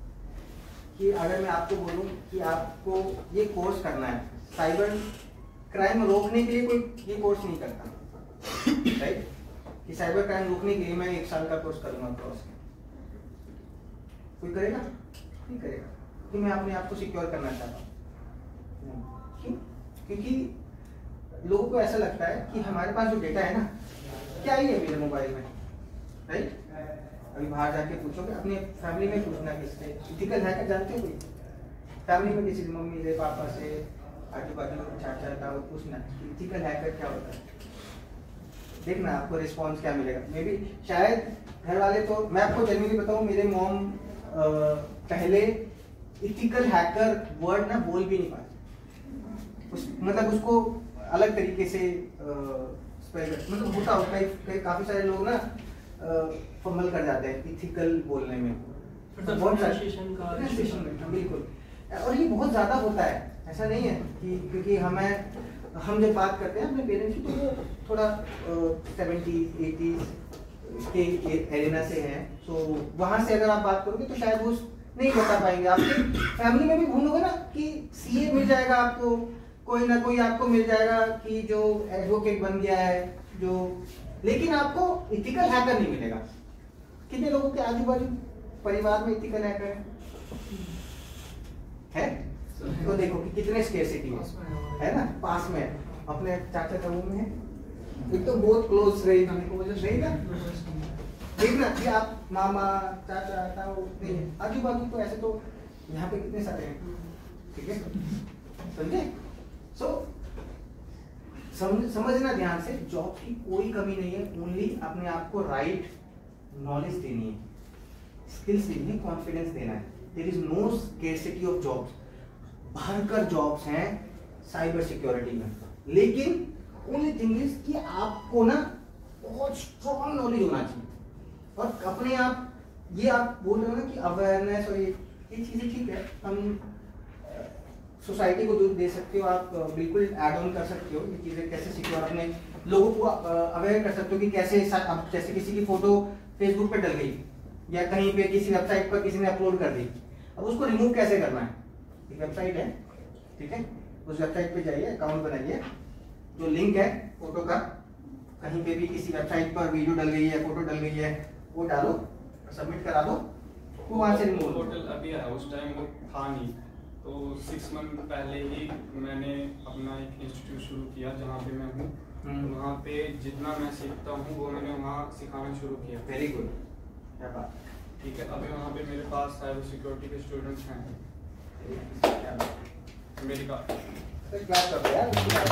कि अगर मैं आपको बोलूँ कि आपको ये कोर्स करना है, साइबर क्राइम रोकने के लिए कोई ये कोर्स नहीं करता, राइट? कि साइबर क्राइम रोकने के लिए मैं एक साल का कोर्स करूंगा कोर्स, कोई करेगा? नहीं करेगा, कि मैं अपने आप को सिक्योर करना चाहता हूँ। क्यों? क्योंकि लोगों को ऐसा लगता है कि हमारे पास जो डेटा है ना, क्या ही है मेरे मोबाइल में, राइट? अभी बाहर जाके पूछोगे, अपने फैमिली में पूछना किससे, इथिकल हैकर जानते हो कोई? फैमिली में किसी मम्मी से, पापा से, आजू बाजू में चाचा था, वो पूछना इथिकल हैकर क्या होता है, देखना आपको रिस्पॉन्स क्या मिलेगा। मे बी शायद घर वाले, तो मैं आपको जनरली बताऊं, मेरे मॉम पहले इथिकल हैकर वर्ड ना बोल भी नहीं पाते, उस मतलब उसको अलग तरीके से स्पेल कर, मतलब होता होता है कई काफी सारे लोग ना फंबल कर जाते हैं इथिकल बोलने में, बहुत सारे बिल्कुल। और ये बहुत ज्यादा होता है, ऐसा नहीं है कि क्योंकि हमें हम जब बात करते हैं अपने पेरेंट्स की, तो वो थोड़ा सेवेंटीज एटीज के एरिना से हैं, सो वहाँ से अगर आप बात करोगे तो शायद वो नहीं बता पाएंगे। आपके फैमिली में भी ढूंढोगे ना कि सीए मिल जाएगा आपको, कोई ना कोई आपको मिल जाएगा कि जो एडवोकेट बन गया है जो, लेकिन आपको इथिकल हैकर नहीं मिलेगा। कितने लोगों के आजू बाजू परिवार में इथिकल हैकर है, है? तो देखो कि कितने स्केर्सिटी है, है ना? पास में अपने चाचा का रूम में है, एक तो बहुत क्लोज रही नहीं ना, देखना कि आप मामा चाचा ताऊ आजू बाजू, तो ऐसे तो यहाँ पे कितने सारे हैं, ठीक है? समझे? सो समझ समझना ध्यान से, जॉब की कोई कमी नहीं है, ओनली अपने आप को राइट नॉलेज देनी है, स्किल्स देनी है, कॉन्फिडेंस देना है। There is no scarcity of jobs, भयंकर जॉब्स हैं साइबर सिक्योरिटी में, लेकिन ओनली थिंग इज कि आपको ना बहुत स्ट्रॉन्ग नॉलेज होना चाहिए। और अपने आप, ये आप बोल रहे हो ना कि अवेयरनेस और ये ये चीज़ें ठीक है, हम सोसाइटी को दे सकते हो, आप बिल्कुल ऐड ऑन कर सकते हो, ये चीज़ें कैसे सिक्योर, अपने लोगों को अवेयर कर सकते हो कि कैसे, अब जैसे किसी की फोटो फेसबुक पे डल गई या कहीं पे किसी वेबसाइट पर किसी ने अपलोड कर दी, अब उसको रिमूव कैसे करना है। एक वेबसाइट है, ठीक है, उस वेबसाइट पे जाइए, अकाउंट बनाइए, जो लिंक है फोटो का कहीं पे भी किसी वेबसाइट पर वीडियो डल गई है, फोटो डल गई है, वो डालो, सबमिट करा दो, वो वहाँ से रिमूव।
पोर्टल अभी है, उस टाइम वो था नहीं, तो सिक्स मंथ पहले ही मैंने अपना एक इंस्टीट्यूट शुरू किया जहाँ पे मैं हूँ। तो वहाँ पे जितना मैं सीखता हूँ वो मैंने वहाँ सिखाना शुरू किया।
वेरी गुड, क्या बात,
ठीक है। अभी वहाँ पे मेरे पास साइबर सिक्योरिटी के स्टूडेंट्स हैं।
क्या बात,
मेरी का
क्लास कर रहे यार,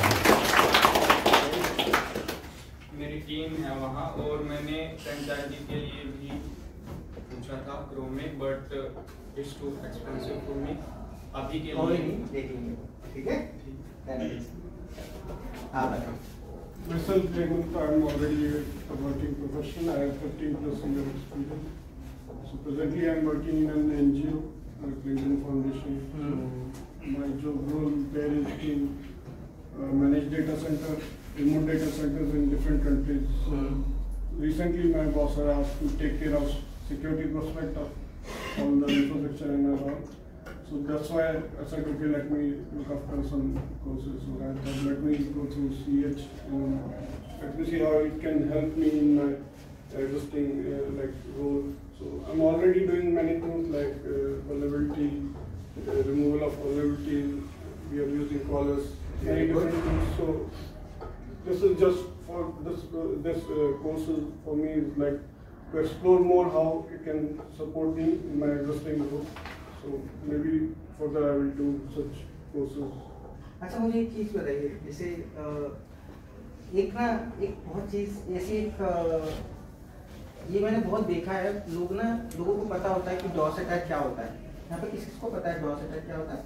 मेरी टीम है वहाँ, और मैंने फ्रेंचाइजी के लिए भी पूछा था क्रोम में, but it's too expensive for me अभी के
कोई
लिए।
नहीं, देखेंगे, ठीक है। हाँ बताओ।
Myself, Hemant, I'm already a working professional. I have fifteen plus years experience. So presently, I'm working in an N G O, uh, Clinton Foundation.
Hmm.
My job role there is to uh, manage data center, remote data centers in different countries. So
Hmm.
recently, my boss had asked to take care of security prospect of all the infrastructure and all. So that's why I said, okay, let me look after some courses. So I thought, let me go through C H and let me see how it can help me in my existing uh, like role. So I'm already doing many things like uh, vulnerability, uh, removal of vulnerability. We are using callers, many different things. So this is just for this uh, this uh, course is for me is like to explore more how it can support me in my existing role. So maybe further I will do such courses.
अच्छा मुझे एक चीज़ बताइए, जैसे अ, एक ना एक बहुत चीज़ ऐसी एक अ, ये मैंने बहुत देखा है, लोग ना लोगों को पता होता है कि डॉस अटैक क्या होता है। यहाँ पे किसी को पता है डॉस अटैक क्या होता है?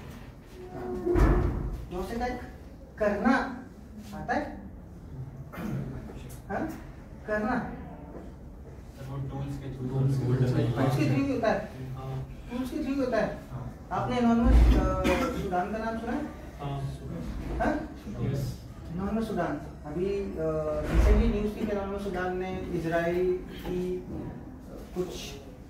डॉस अटैक करना आता है? हाँ? करना
टूल्स के
टूल्स के थ्रू होता है, टूल्स के थ्रू होता है। आपने एनोनिमस सुडान का नाम सुना है? हाँ? एनोनिमस सुडान अभी रिसेंटली न्यूज़ थी कि एनोनिमस सुडान ने इजराइल की कुछ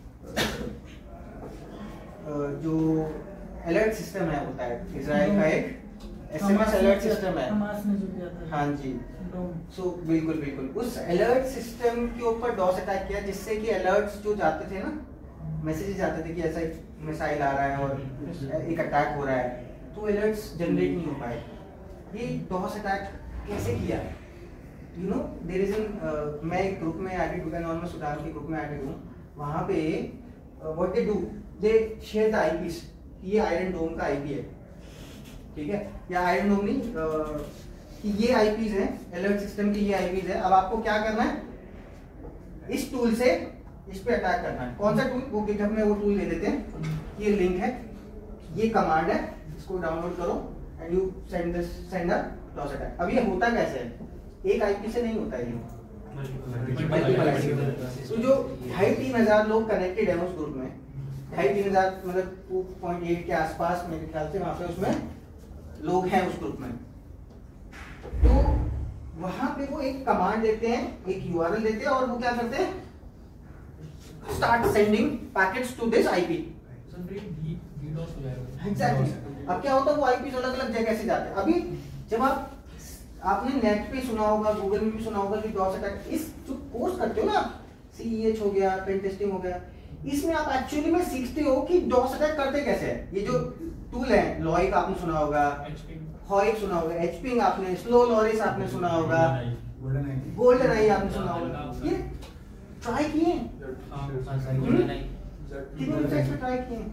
जो अलर्ट सिस्टम है होता है, इजराइल का एक एसएमएस अलर्ट सिस्टम है।
हमास ने जो किया था।
हाँ जी, सो so, बिल्कुल बिल्कुल उस अलर्ट सिस्टम के ऊपर डॉस अटैक किया, जिससे कि अलर्ट्स जो जाते थे ना, मैसेजेस आते थे कि ऐसा एक मिसाइल आ रहा है और एक अटैक हो रहा है, तो अलर्ट्स जनरेट नहीं हो पाए। ये डॉस अटैक कैसे किया? You know there is an मैं एक ग्रुप में एडेड हूँ, एनोनिमस सुडान के ग्रुप में एडेड हूँ। वहाँ पे what they do, they share the IPs. ये आयरन डोम का आईपी है, ठीक है, या आयरन डोम नहीं कि uh, ये आईपीस है, अलर्ट सिस्टम की ये आईपीस है। अब आपको क्या करना है, इस टूल से इस पे अटैक करना है। कौन सा टूल? वो गिटहब में वो टूल दे देते हैं, ये लिंक है, ये कमांड है, इसको डाउनलोड करो and you send this send a DoS attack. अब ये होता कैसे है? एक आईपी से नहीं होता है, ये मल्टीपल आईपी। तो जो ढाई तीन हजार लोग कनेक्टेड है उस ग्रुप में, ढाई तीन हजार मतलब टू पॉइंट एट के आसपास मेरे ख्याल से वहां पे उसमें लोग हैं उस ग्रुप में। तो वहां पे वो एक कमांड देते हैं, एक यूआरएल देते हैं, और वो क्या करते हैं, start sending packets to this IP. Exactly. अब क्या होता है, वो आईपी अलग अलग जगह से जाते हैं। अभी जब आप आपने नेट पे सुना होगा, गूगल में भी सुना होगा कि डॉस अटैक, इस जो कोर्स करते हो ना, सीईएच हो गया, पेन टेस्टिंग हो गया, इसमें आप एक्चुअली में सीखते हो कि डॉस अटैक करते कैसे हैं। ये जो टूल है, लॉइक आपने सुना होगा, हॉइक सुना होगा, एचपिंग आपने, स्लो लॉरिस आपने सुना होगा, गोल्डन आई आपने सुना होगा। ये ट्राई किए कितने वेबसाइट्स पे ट्राई किए?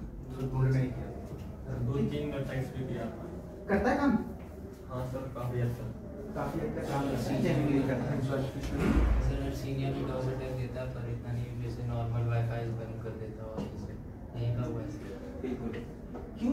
दो तीन वेबसाइट्स पे किया।
करता है काम?
हाँ सर, काफी अच्छा,
काफी अच्छा काम जेन्युइनली करता है।
सर सीनियर भी डॉस अटैक देता है, पर इतना नहीं, जैसे नॉर्मल वाईफाई बंद कर देता है और जैसे यहीं का हुआ है।
बिल्कुल। क्यों?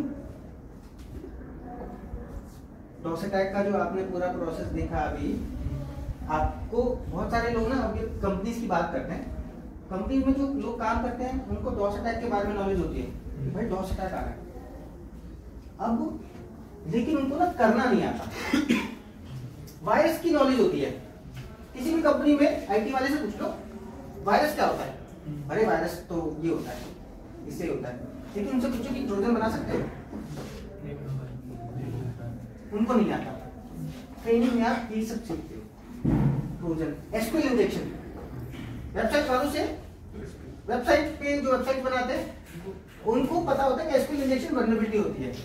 डॉस अटैक का जो आपने पूरा प्रोसेस देखा अभी, आपको बहुत सारे लोग ना, अभी कंपनीज की बात करते हैं, कंपनी में जो लोग काम करते हैं उनको डॉस अटैक के बारे में नॉलेज होती है कि भाई डॉस अटैक आ रहा है। अब लेकिन उनको ना करना नहीं आता। वायरस की नॉलेज होती है, किसी भी कंपनी में आईटी वाले से पूछ लो वायरस क्या होता है, अरे वायरस तो ये होता है, इससे होता है। लेकिन उनसे पूछो कि ट्रोजन बना सकते हो, उनको नहीं आता। ट्रेनिंग में आप ये सब सीखते हो, ट्रोजन, एसक्यूएल इंजेक्शन। वेबसाइट वालों से वेबसाइट पे जो वेबसाइट बनाते हैं उनको पता होता है कि एसक्यूएल इंजेक्शन वल्नरेबिलिटी होती है,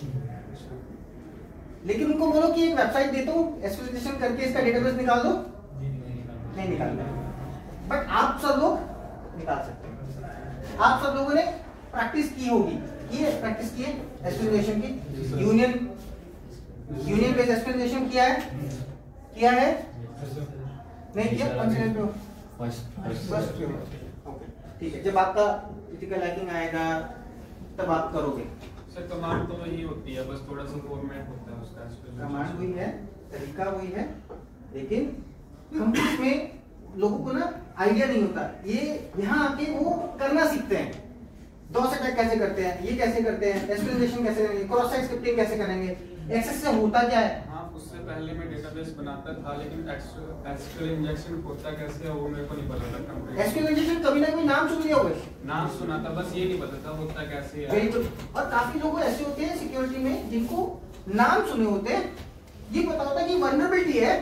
लेकिन उनको बोलो कि एक वेबसाइट देता हूँ एसक्यूएल इंजेक्शन करके इसका डेटाबेस निकाल दो, नहीं निकालना। बट आप सब लोग निकाल सकते हैं। आप सब लोगों ने प्रैक्टिस की होगी, की है प्रैक्टिस की है एसक्यूएल इंजेक्शन की, union union based SQL injection किया है, किया है नहीं किया? कौन से पे हो? फर्स्ट पे हो। ओके ठीक है, जब आपका क्रिटिकल हैकिंग आएगा तब आप करोगे।
सर कमांड तो वही होती है, बस थोड़ा सा फॉर्मेट होता है उसका।
कमांड वही है, तरीका वही है, लेकिन कंप्यूटर में लोगों को ना आइडिया नहीं होता। ये यहाँ आके वो करना सीखते हैं, डॉस अटैक कैसे करते हैं, ये कैसे करते हैं, एसक्यूएल इंजेक्शन कैसे करेंगे, क्रॉस साइट स्क्रिप्टिंग कैसे करेंगे, एक्सेस से होता क्या है।
हाँ, उससे पहले मैं डेटाबेस बनाता था, लेकिन एसक्यूएल इंजेक्शन होता कैसे है वो मेरे को नहीं पता था।
एसक्यूएल इंजेक्शन कभी ना कभी नाम सुन लिया होगा,
नाम सुना था, बस ये नहीं पता था होता कैसे है।
बिल्कुल। और काफी लोग ऐसे होते हैं सिक्योरिटी में जिनको नाम सुने होते हैं, ये पता होता है कि वल्नरेबिलिटी है,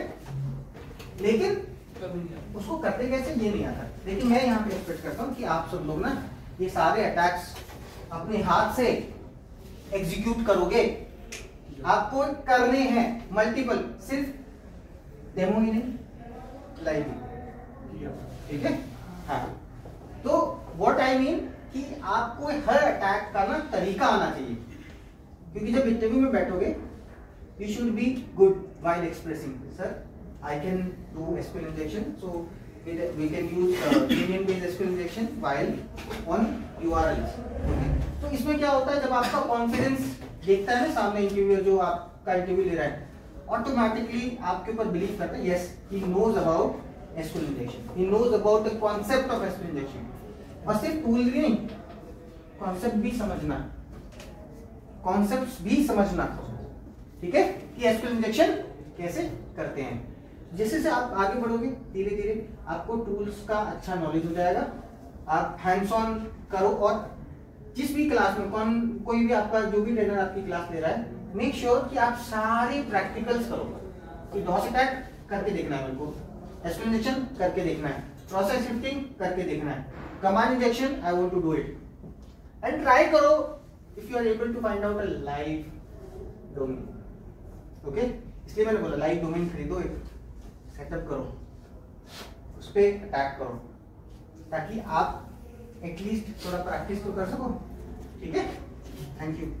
लेकिन उसको करते कैसे ये नहीं आता। लेकिन मैं यहाँ पे एक्सपेक्ट करता हूँ कि आप सब लोग ना ये सारे अटैक्स अपने हाथ से एग्जीक्यूट करोगे। आपको करने हैं मल्टीपल, सिर्फ डेमो ही नहीं, लाइव भी, ठीक है। हाँ, तो व्हाट आई मीन कि आपको हर अटैक का ना तरीका आना चाहिए, क्योंकि जब इंटरव्यू में बैठोगे you should be good while expressing, sir I can do S Q L injection, so we, we can use uh, union based S Q L injection while on U R Ls, okay? तो इसमें क्या होता है, जब आपका confidence देखता है ना सामने इंटरव्यूअर जो आपका इंटरव्यू ले रहा है, ऑटोमेटिकली आपके ऊपर बिलीव करता है, yes he knows about S Q L injection, he knows about the concept of S Q L injection। और सिर्फ टूल भी नहीं, कॉन्सेप्ट भी समझना, कॉन्सेप्ट्स भी समझना, ठीक है, कि S Q L इंजेक्शन कैसे करते हैं। जैसे जैसे आप आगे बढ़ोगे धीरे धीरे आपको टूल्स का अच्छा नॉलेज हो जाएगा। आप हैंड्स ऑन करो, और जिस भी क्लास में कौन कोई भी आपका जो भी ट्रेनर आपकी क्लास ले रहा है, मेक श्योर कि आप सारे प्रैक्टिकल्स करो। कि डॉस अटैक करके देखना है, मेरे को S Q L इंजेक्शन करके देखना है, प्रोसेस स्क्रिप्टिंग करके देखना है, command injection I want to do it, and try करो if you are able to find out a live domain. Okay, इसलिए मैंने बोला लाइव डोमेन खरीदो, एक सेटअप करो, उस पर अटैक करो, ताकि आप एटलीस्ट थोड़ा प्रैक्टिस तो कर सको, ठीक है। Thank you.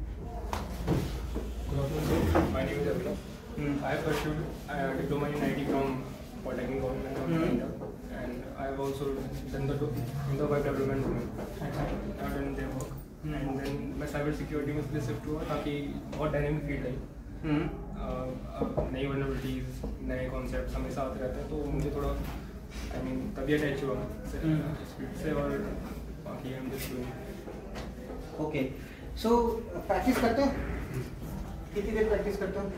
My name is Abhinav. Hmm. I have pursued a diploma in I T from Polytechnic Government of
Hmm.
India, and I have also done the do- in the web development domain. I have done their work,
Hmm.
and then मैं cyber security में इसलिए shift हुआ ताकि बहुत dynamic field है।
हम्म
uh, अब नई vulnerabilities, नए कॉन्सेप्ट्स हमेशा आते रहते हैं, तो मुझे थोड़ा आई मीन तभी अटैच हुआ स्पीड से, और बाकी हम just doing.
Okay, so practice करते हो, कितनी देर प्रैक्टिस करते हो?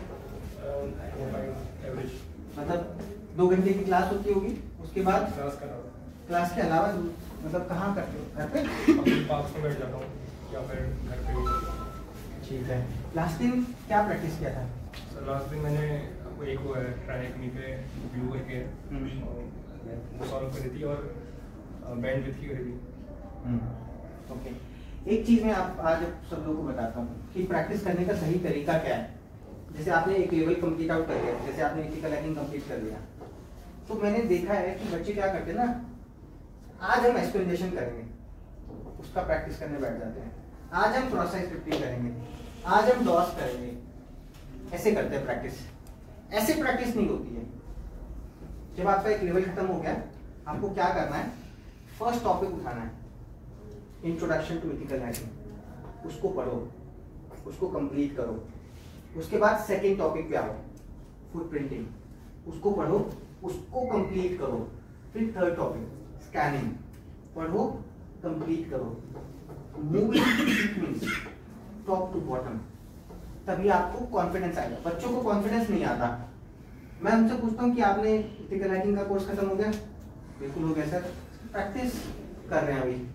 एवरेज
मतलब दो घंटे की क्लास होती होगी, उसके बाद
क्लास कर रहा हूँ,
क्लास के अलावा मतलब कहाँ करते हो? घर पे?
अपने पार्क में बैठ जाता हूँ या फिर घर पे भी।
ठीक है। लास्ट दिन क्या प्रैक्टिस किया था?
सर लास्ट दिन मैंने वो एक वो है ट्राइकमी पे व्यू करके
हम्म।
और वो सॉल्व करी थी, और बैंड विथ की करी थी।
ओके, एक चीज मैं आप आज सब लोगों को बताता हूँ कि प्रैक्टिस करने का सही तरीका क्या है। जैसे आपने एक लेवल कंप्लीट आउट कर लिया, जैसे आपने एथिकल हैकिंग कंप्लीट कर लिया, तो मैंने देखा है कि बच्चे क्या करते हैं ना, आज हम एक्सप्लेनेशन करेंगे, उसका प्रैक्टिस करने बैठ जाते हैं, आज हम क्रॉस साइट स्क्रिप्टिंग करेंगे, आज हम डॉस करेंगे, ऐसे करते हैं प्रैक्टिस। ऐसे प्रैक्टिस नहीं होती है। जब आपका एक लेवल खत्म हो गया, आपको क्या करना है, फर्स्ट टॉपिक उठाना है, इंट्रोडक्शन टू एथिकल हैकिंग, उसको पढ़ो, उसको कंप्लीट करो। उसके बाद सेकंड टॉपिक पे आओ, फुटप्रिंटिंग, उसको पढ़ो, उसको कंप्लीट करो। फिर थर्ड टॉपिक स्कैनिंग, पढ़ो, कंप्लीट करो, moving sequence top to bottom, तभी आपको कॉन्फिडेंस आएगा। बच्चों को कॉन्फिडेंस नहीं आता। मैं उनसे पूछता हूँ कि आपने एथिकल हैकिंग का कोर्स खत्म हो गया? बिल्कुल हो गया सर। प्रैक्टिस कर रहे हैं अभी।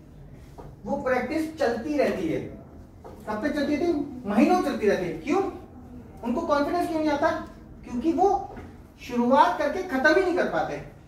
वो प्रैक्टिस चलती रहती है। कब तक चलती रहती है? महीनों चलती रहती है। क्यों? उनको कॉन्फिडेंस क्यों नहीं आता? क्योंकि वो शुरुआत करके खत्म ही नहीं कर पाते।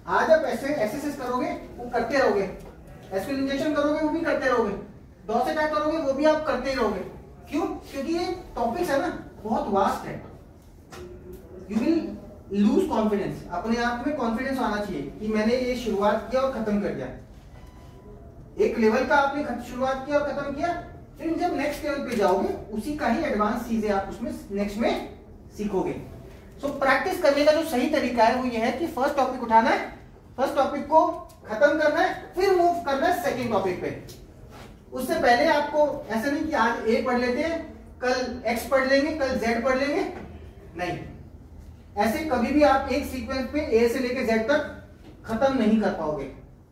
आज आप ऐसे एसएसएस करोगे वो करते रहोगे, एसक्यूएल इंजेक्शन करोगे वो भी करते रहोगे, डॉस अटैक करोगे वो भी आप करते रहोगे। क्यों? क्योंकि ये टॉपिक्स है ना बहुत वास्ट है। यू विल लूज कॉन्फिडेंस, अपने आप में कॉन्फिडेंस आना चाहिए कि मैंने ये शुरुआत किया और खत्म कर दिया। एक लेवल का आपने शुरुआत किया और खत्म किया, फिर जब नेक्स्ट लेवल पे जाओगे उसी का ही एडवांस चीजें आप उसमें नेक्स्ट में सीखोगे। सो so, प्रैक्टिस करने का जो सही तरीका है वो ये है कि फर्स्ट टॉपिक उठाना है, फर्स्ट टॉपिक को खत्म करना है, फिर मूव करना है सेकंड टॉपिक पे। उससे पहले आपको ऐसा नहीं कि आज ए पढ़ लेते हैं, कल एक्स पढ़ लेंगे, कल जेड पढ़ लेंगे, नहीं। ऐसे कभी भी आप एक सीक्वेंस पे ए से लेकर जेड तक खत्म नहीं कर पाओगे।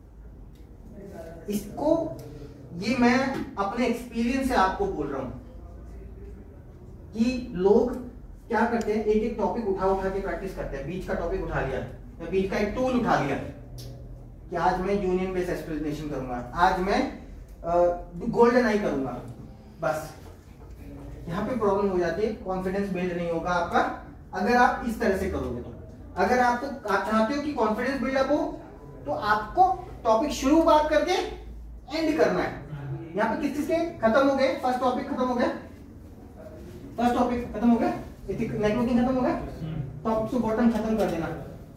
इसको ये मैं अपने एक्सपीरियंस से आपको बोल रहा हूं कि लोग क्या करते हैं, एक एक टॉपिक उठा उठा के प्रैक्टिस करते हैं। बीच का टॉपिक उठा लिया या बीच का एक टूल उठा लिया कि आज मैं यूनियन बेस्ड एक्सप्लेनेशन करूंगा, आज मैं गोल्डन आई करूंगा, बस। यहां पे प्रॉब्लम हो जाती है, कॉन्फिडेंस बिल्ड नहीं होगा आपका अगर आप इस तरह से करोगे। तो अगर आपको आप चाहते हो कि कॉन्फिडेंस बिल्डअप हो तो आपको टॉपिक शुरू बात करके एंड करना है। यहाँ पे किस चीज के खत्म हो गए, फर्स्ट टॉपिक खत्म हो गया, फर्स्ट टॉपिक खत्म हो गया, नेटवर्किंग खत्म हो गया, टॉप टू बॉटम खत्म कर देना।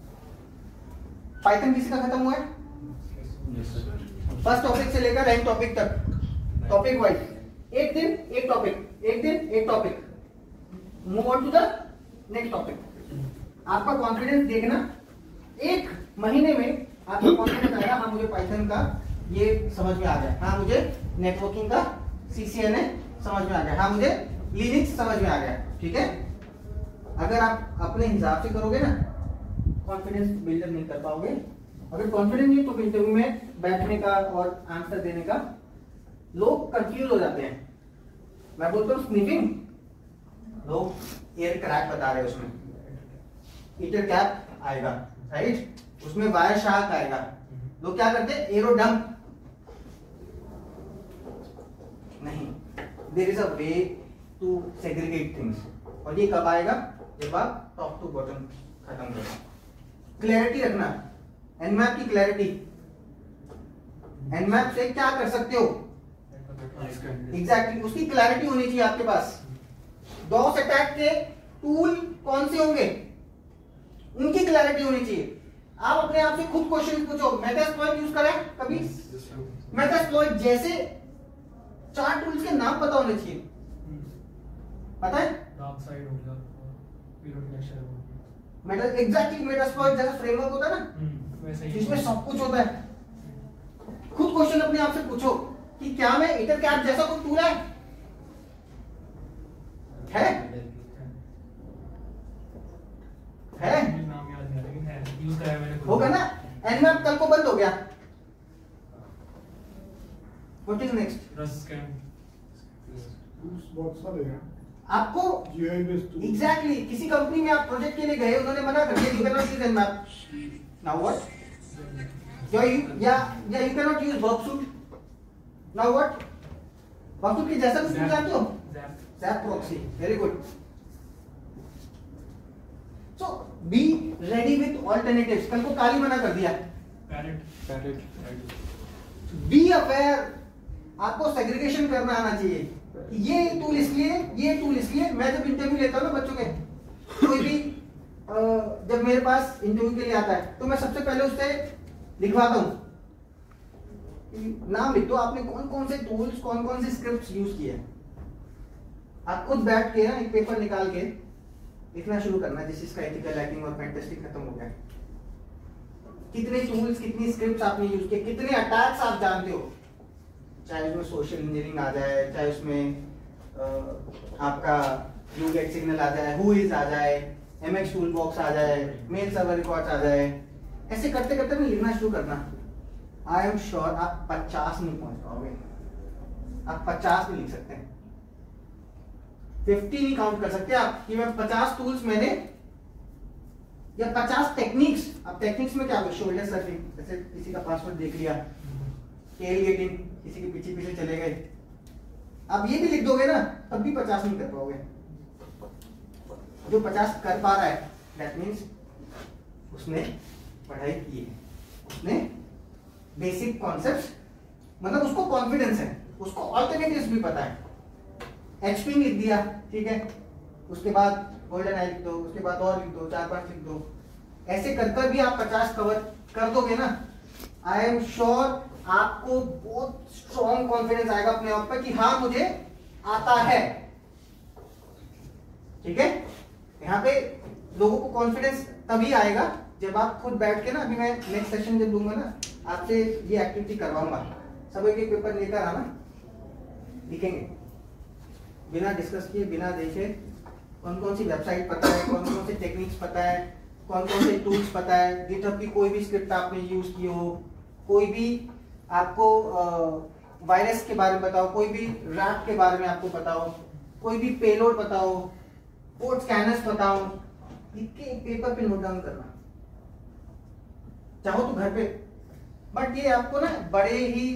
पाइथन किसी का खत्म हुआ है? फर्स्ट टॉपिक से लेकर एंड टॉपिक तक टॉपिक वाइज एक दिन एक टॉपिक, एक दिन एक topic, move on to the next topic. आपका कॉन्फिडेंस देखना, एक महीने में आपका कॉन्फिडेंस आएगा, हाँ मुझे पाइथन का ये समझ में आ गया, हाँ मुझे नेटवर्किंग का सीसीएनए समझ में आ गया, हाँ मुझे लिनक्स समझ में आ गया। ठीक है, अगर आप अपने हिसाब से करोगे ना कॉन्फिडेंस बिल्डअप नहीं कर पाओगे। अगर कॉन्फिडेंस नहीं तो इंटरव्यू में बैठने का और आंसर देने का लोग कंफ्यूज हो जाते हैं। मैं बोलता हूँ स्निफिंग, लोग एयर क्रैक बता रहे हैं, उसमें ईटर कैप आएगा, राइट, उसमें वायर शार्क आएगा। लोग क्या करते हैं, एरो डंप नहीं, there is a way to segregate things. और ये कब आएगा, जब आप टॉप टू बॉटम खत्म करो। क्लैरिटी रखना, एनमैप की क्लैरिटी, एनमैप से क्या कर सकते हो एग्जैक्टली exactly, उसकी क्लैरिटी होनी चाहिए आपके पास। डॉस अटैक के टूल कौन से होंगे, उनकी क्लैरिटी होनी चाहिए। आप अपने आप से खुद क्वेश्चन पूछो, मेटास्प्लॉइट यूज करा है कभी? मेटास्प्लॉइट जैसे चार टूल्स के नाम पता होने चाहिए, पता है?
डार्क साइड हो गया, पीरियड लेक्चर हो गया,
मेटा एग्जैक्टली मेटास्प्लॉइट जैसा फ्रेमवर्क होता है ना,
वैसे ही
जिसमें सब कुछ होता है। खुद क्वेश्चन अपने आप से पूछो कि क्या मैं ईटर कैप जैसा कोई टूल है है है
नाम याद नहीं आ रहा, लेकिन है, यूज करा है मैंने खुद।
होगा ना। एनमैप कल को बंद हो गया, what is next?
RustScan
बहुत सारे हैं
आपको
GUI based tool.
Exactly exactly, किसी कंपनी में आप प्रोजेक्ट के लिए गए, उन्होंने मना कर दिया you can not use Nmap. Now what? या यू या या you can not use Burp Suite. Now what? Burp Suite के जैसा कुछ जानते हो? ZAP proxy, very good. So be ready with alternatives. कल को काली मना कर दिया,
पैरेट पैरेट
बी अवेयर, आपको सेग्रीगेशन करना आना चाहिए। ये टूल इसलिए, ये टूल इसलिए। मैं जब इंटरव्यू लेता हूँ ना बच्चों के, कोई भी जब मेरे पास इंटरव्यू के लिए आता है तो मैं सबसे पहले उससे लिखवाता हूँ, नाम लिख दो आपने कौन कौन से टूल्स, कौन कौन से स्क्रिप्ट्स यूज किए। आप खुद बैठ के ना एक पेपर निकाल के लिखना शुरू करना, जिस इसका एथिकल हैकिंग और पेन टेस्टिंग खत्म हो गया। कितने टूल्स, कितनी स्क्रिप्ट्स आपने यूज किए, कितने अटैक्स आप जानते हो, चाहे उसमें सोशल इंजीनियरिंग आ जाए, चाहे उसमें आ, आपका यू गेट सिग्नल आ जाए, हु इज आ जाए, एमएक्स टूल बॉक्स आ जाए, मेल सर्वर रिकॉर्ड्स आ जाए। ऐसे करते करते ना लिखना शुरू करना। आई एम श्योर आप पचास नहीं पहुंच पाओगे, आप पचास भी लिख सकते हैं, फिफ्टी नहीं काउंट कर सकते आप कि मैं पचास टूल्स मैंने या पचास टेक्निक्स। अब टेक्निक्स में क्या होगा, शोल्डर सर्फिंग, जैसे किसी का पासवर्ड देख लिया, टेल गेटिंग, किसी के पीछे पीछे चले गए, अब ये भी लिख दोगे ना तब भी पचास नहीं कर पाओगे। जो पचास कर पा रहा है दैट मीन्स उसने पढ़ाई की है। ने बेसिक कॉन्सेप्ट्स, मतलब उसको कॉन्फिडेंस है, उसको ऑल्टरनेटिव्स भी पता है। एचपी लिख दिया, ठीक है, उसके बाद गोल्डन आई लिख दो, उसके बाद और लिख दो, चार पांच लिख दो, ऐसे कर कर भी आप पचास कवर कर दोगे ना, आई एम श्योर आपको बहुत स्ट्रॉन्ग कॉन्फिडेंस आएगा अपने आप पर कि हाँ मुझे आता है। ठीक है, यहाँ पे लोगों को कॉन्फिडेंस तभी आएगा जब आप खुद बैठ के ना, अभी मैं नेक्स्ट सेशन जब लूंगा ना आपसे ये एक्टिविटी करवाऊंगा, सब एक एक पेपर लेकर आना, लिखेंगे बिना डिस्कस किए, बिना देखे, कौन कौन सी वेबसाइट पता है, कौन कौन से टेक्निक्स पता है, कौन कौन से टूल्स पता है, गिटहब की कोई भी स्क्रिप्ट आपने यूज की हो, कोई भी आपको वायरस के बारे में बताओ, कोई भी रैप के बारे में आपको बताओ, कोई भी पेलोड बताओ, कोड स्कैनर्स बताओ, लिख के एक पेपर पे नोट डाउन करना, चाहो तो घर पे, बट ये आपको ना बड़े ही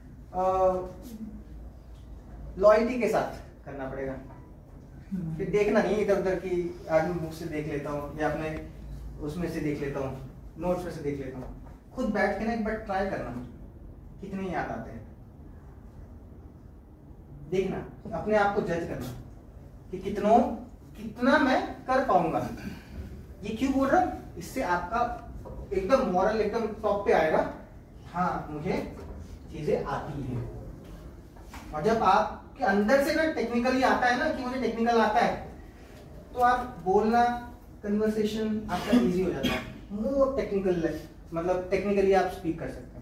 लॉयल्टी के साथ करना पड़ेगा। फिर देखना नहीं इधर उधर की आदमी बुक से देख लेता हूँ या अपने उसमें से देख लेता हूँ, नोट्स में से देख लेता हूँ, खुद बैठ के ना एक बार ट्राई करना कितने याद आते हैं, देखना, अपने आप को जज करना कि कितनों कितना मैं कर पाऊंगा। ये क्यों बोल रहा हूं, इससे आपका एकदम मॉरल एकदम टॉप पे आएगा, हाँ मुझे चीजें आती हैं। और जब आपके अंदर से ना टेक्निकली आता है ना कि मुझे टेक्निकल आता है, तो आप बोलना, कन्वर्सेशन आपका इजी हो जाता है, मोर टेक्निकल, मतलब टेक्निकली आप स्पीक कर सकते हैं।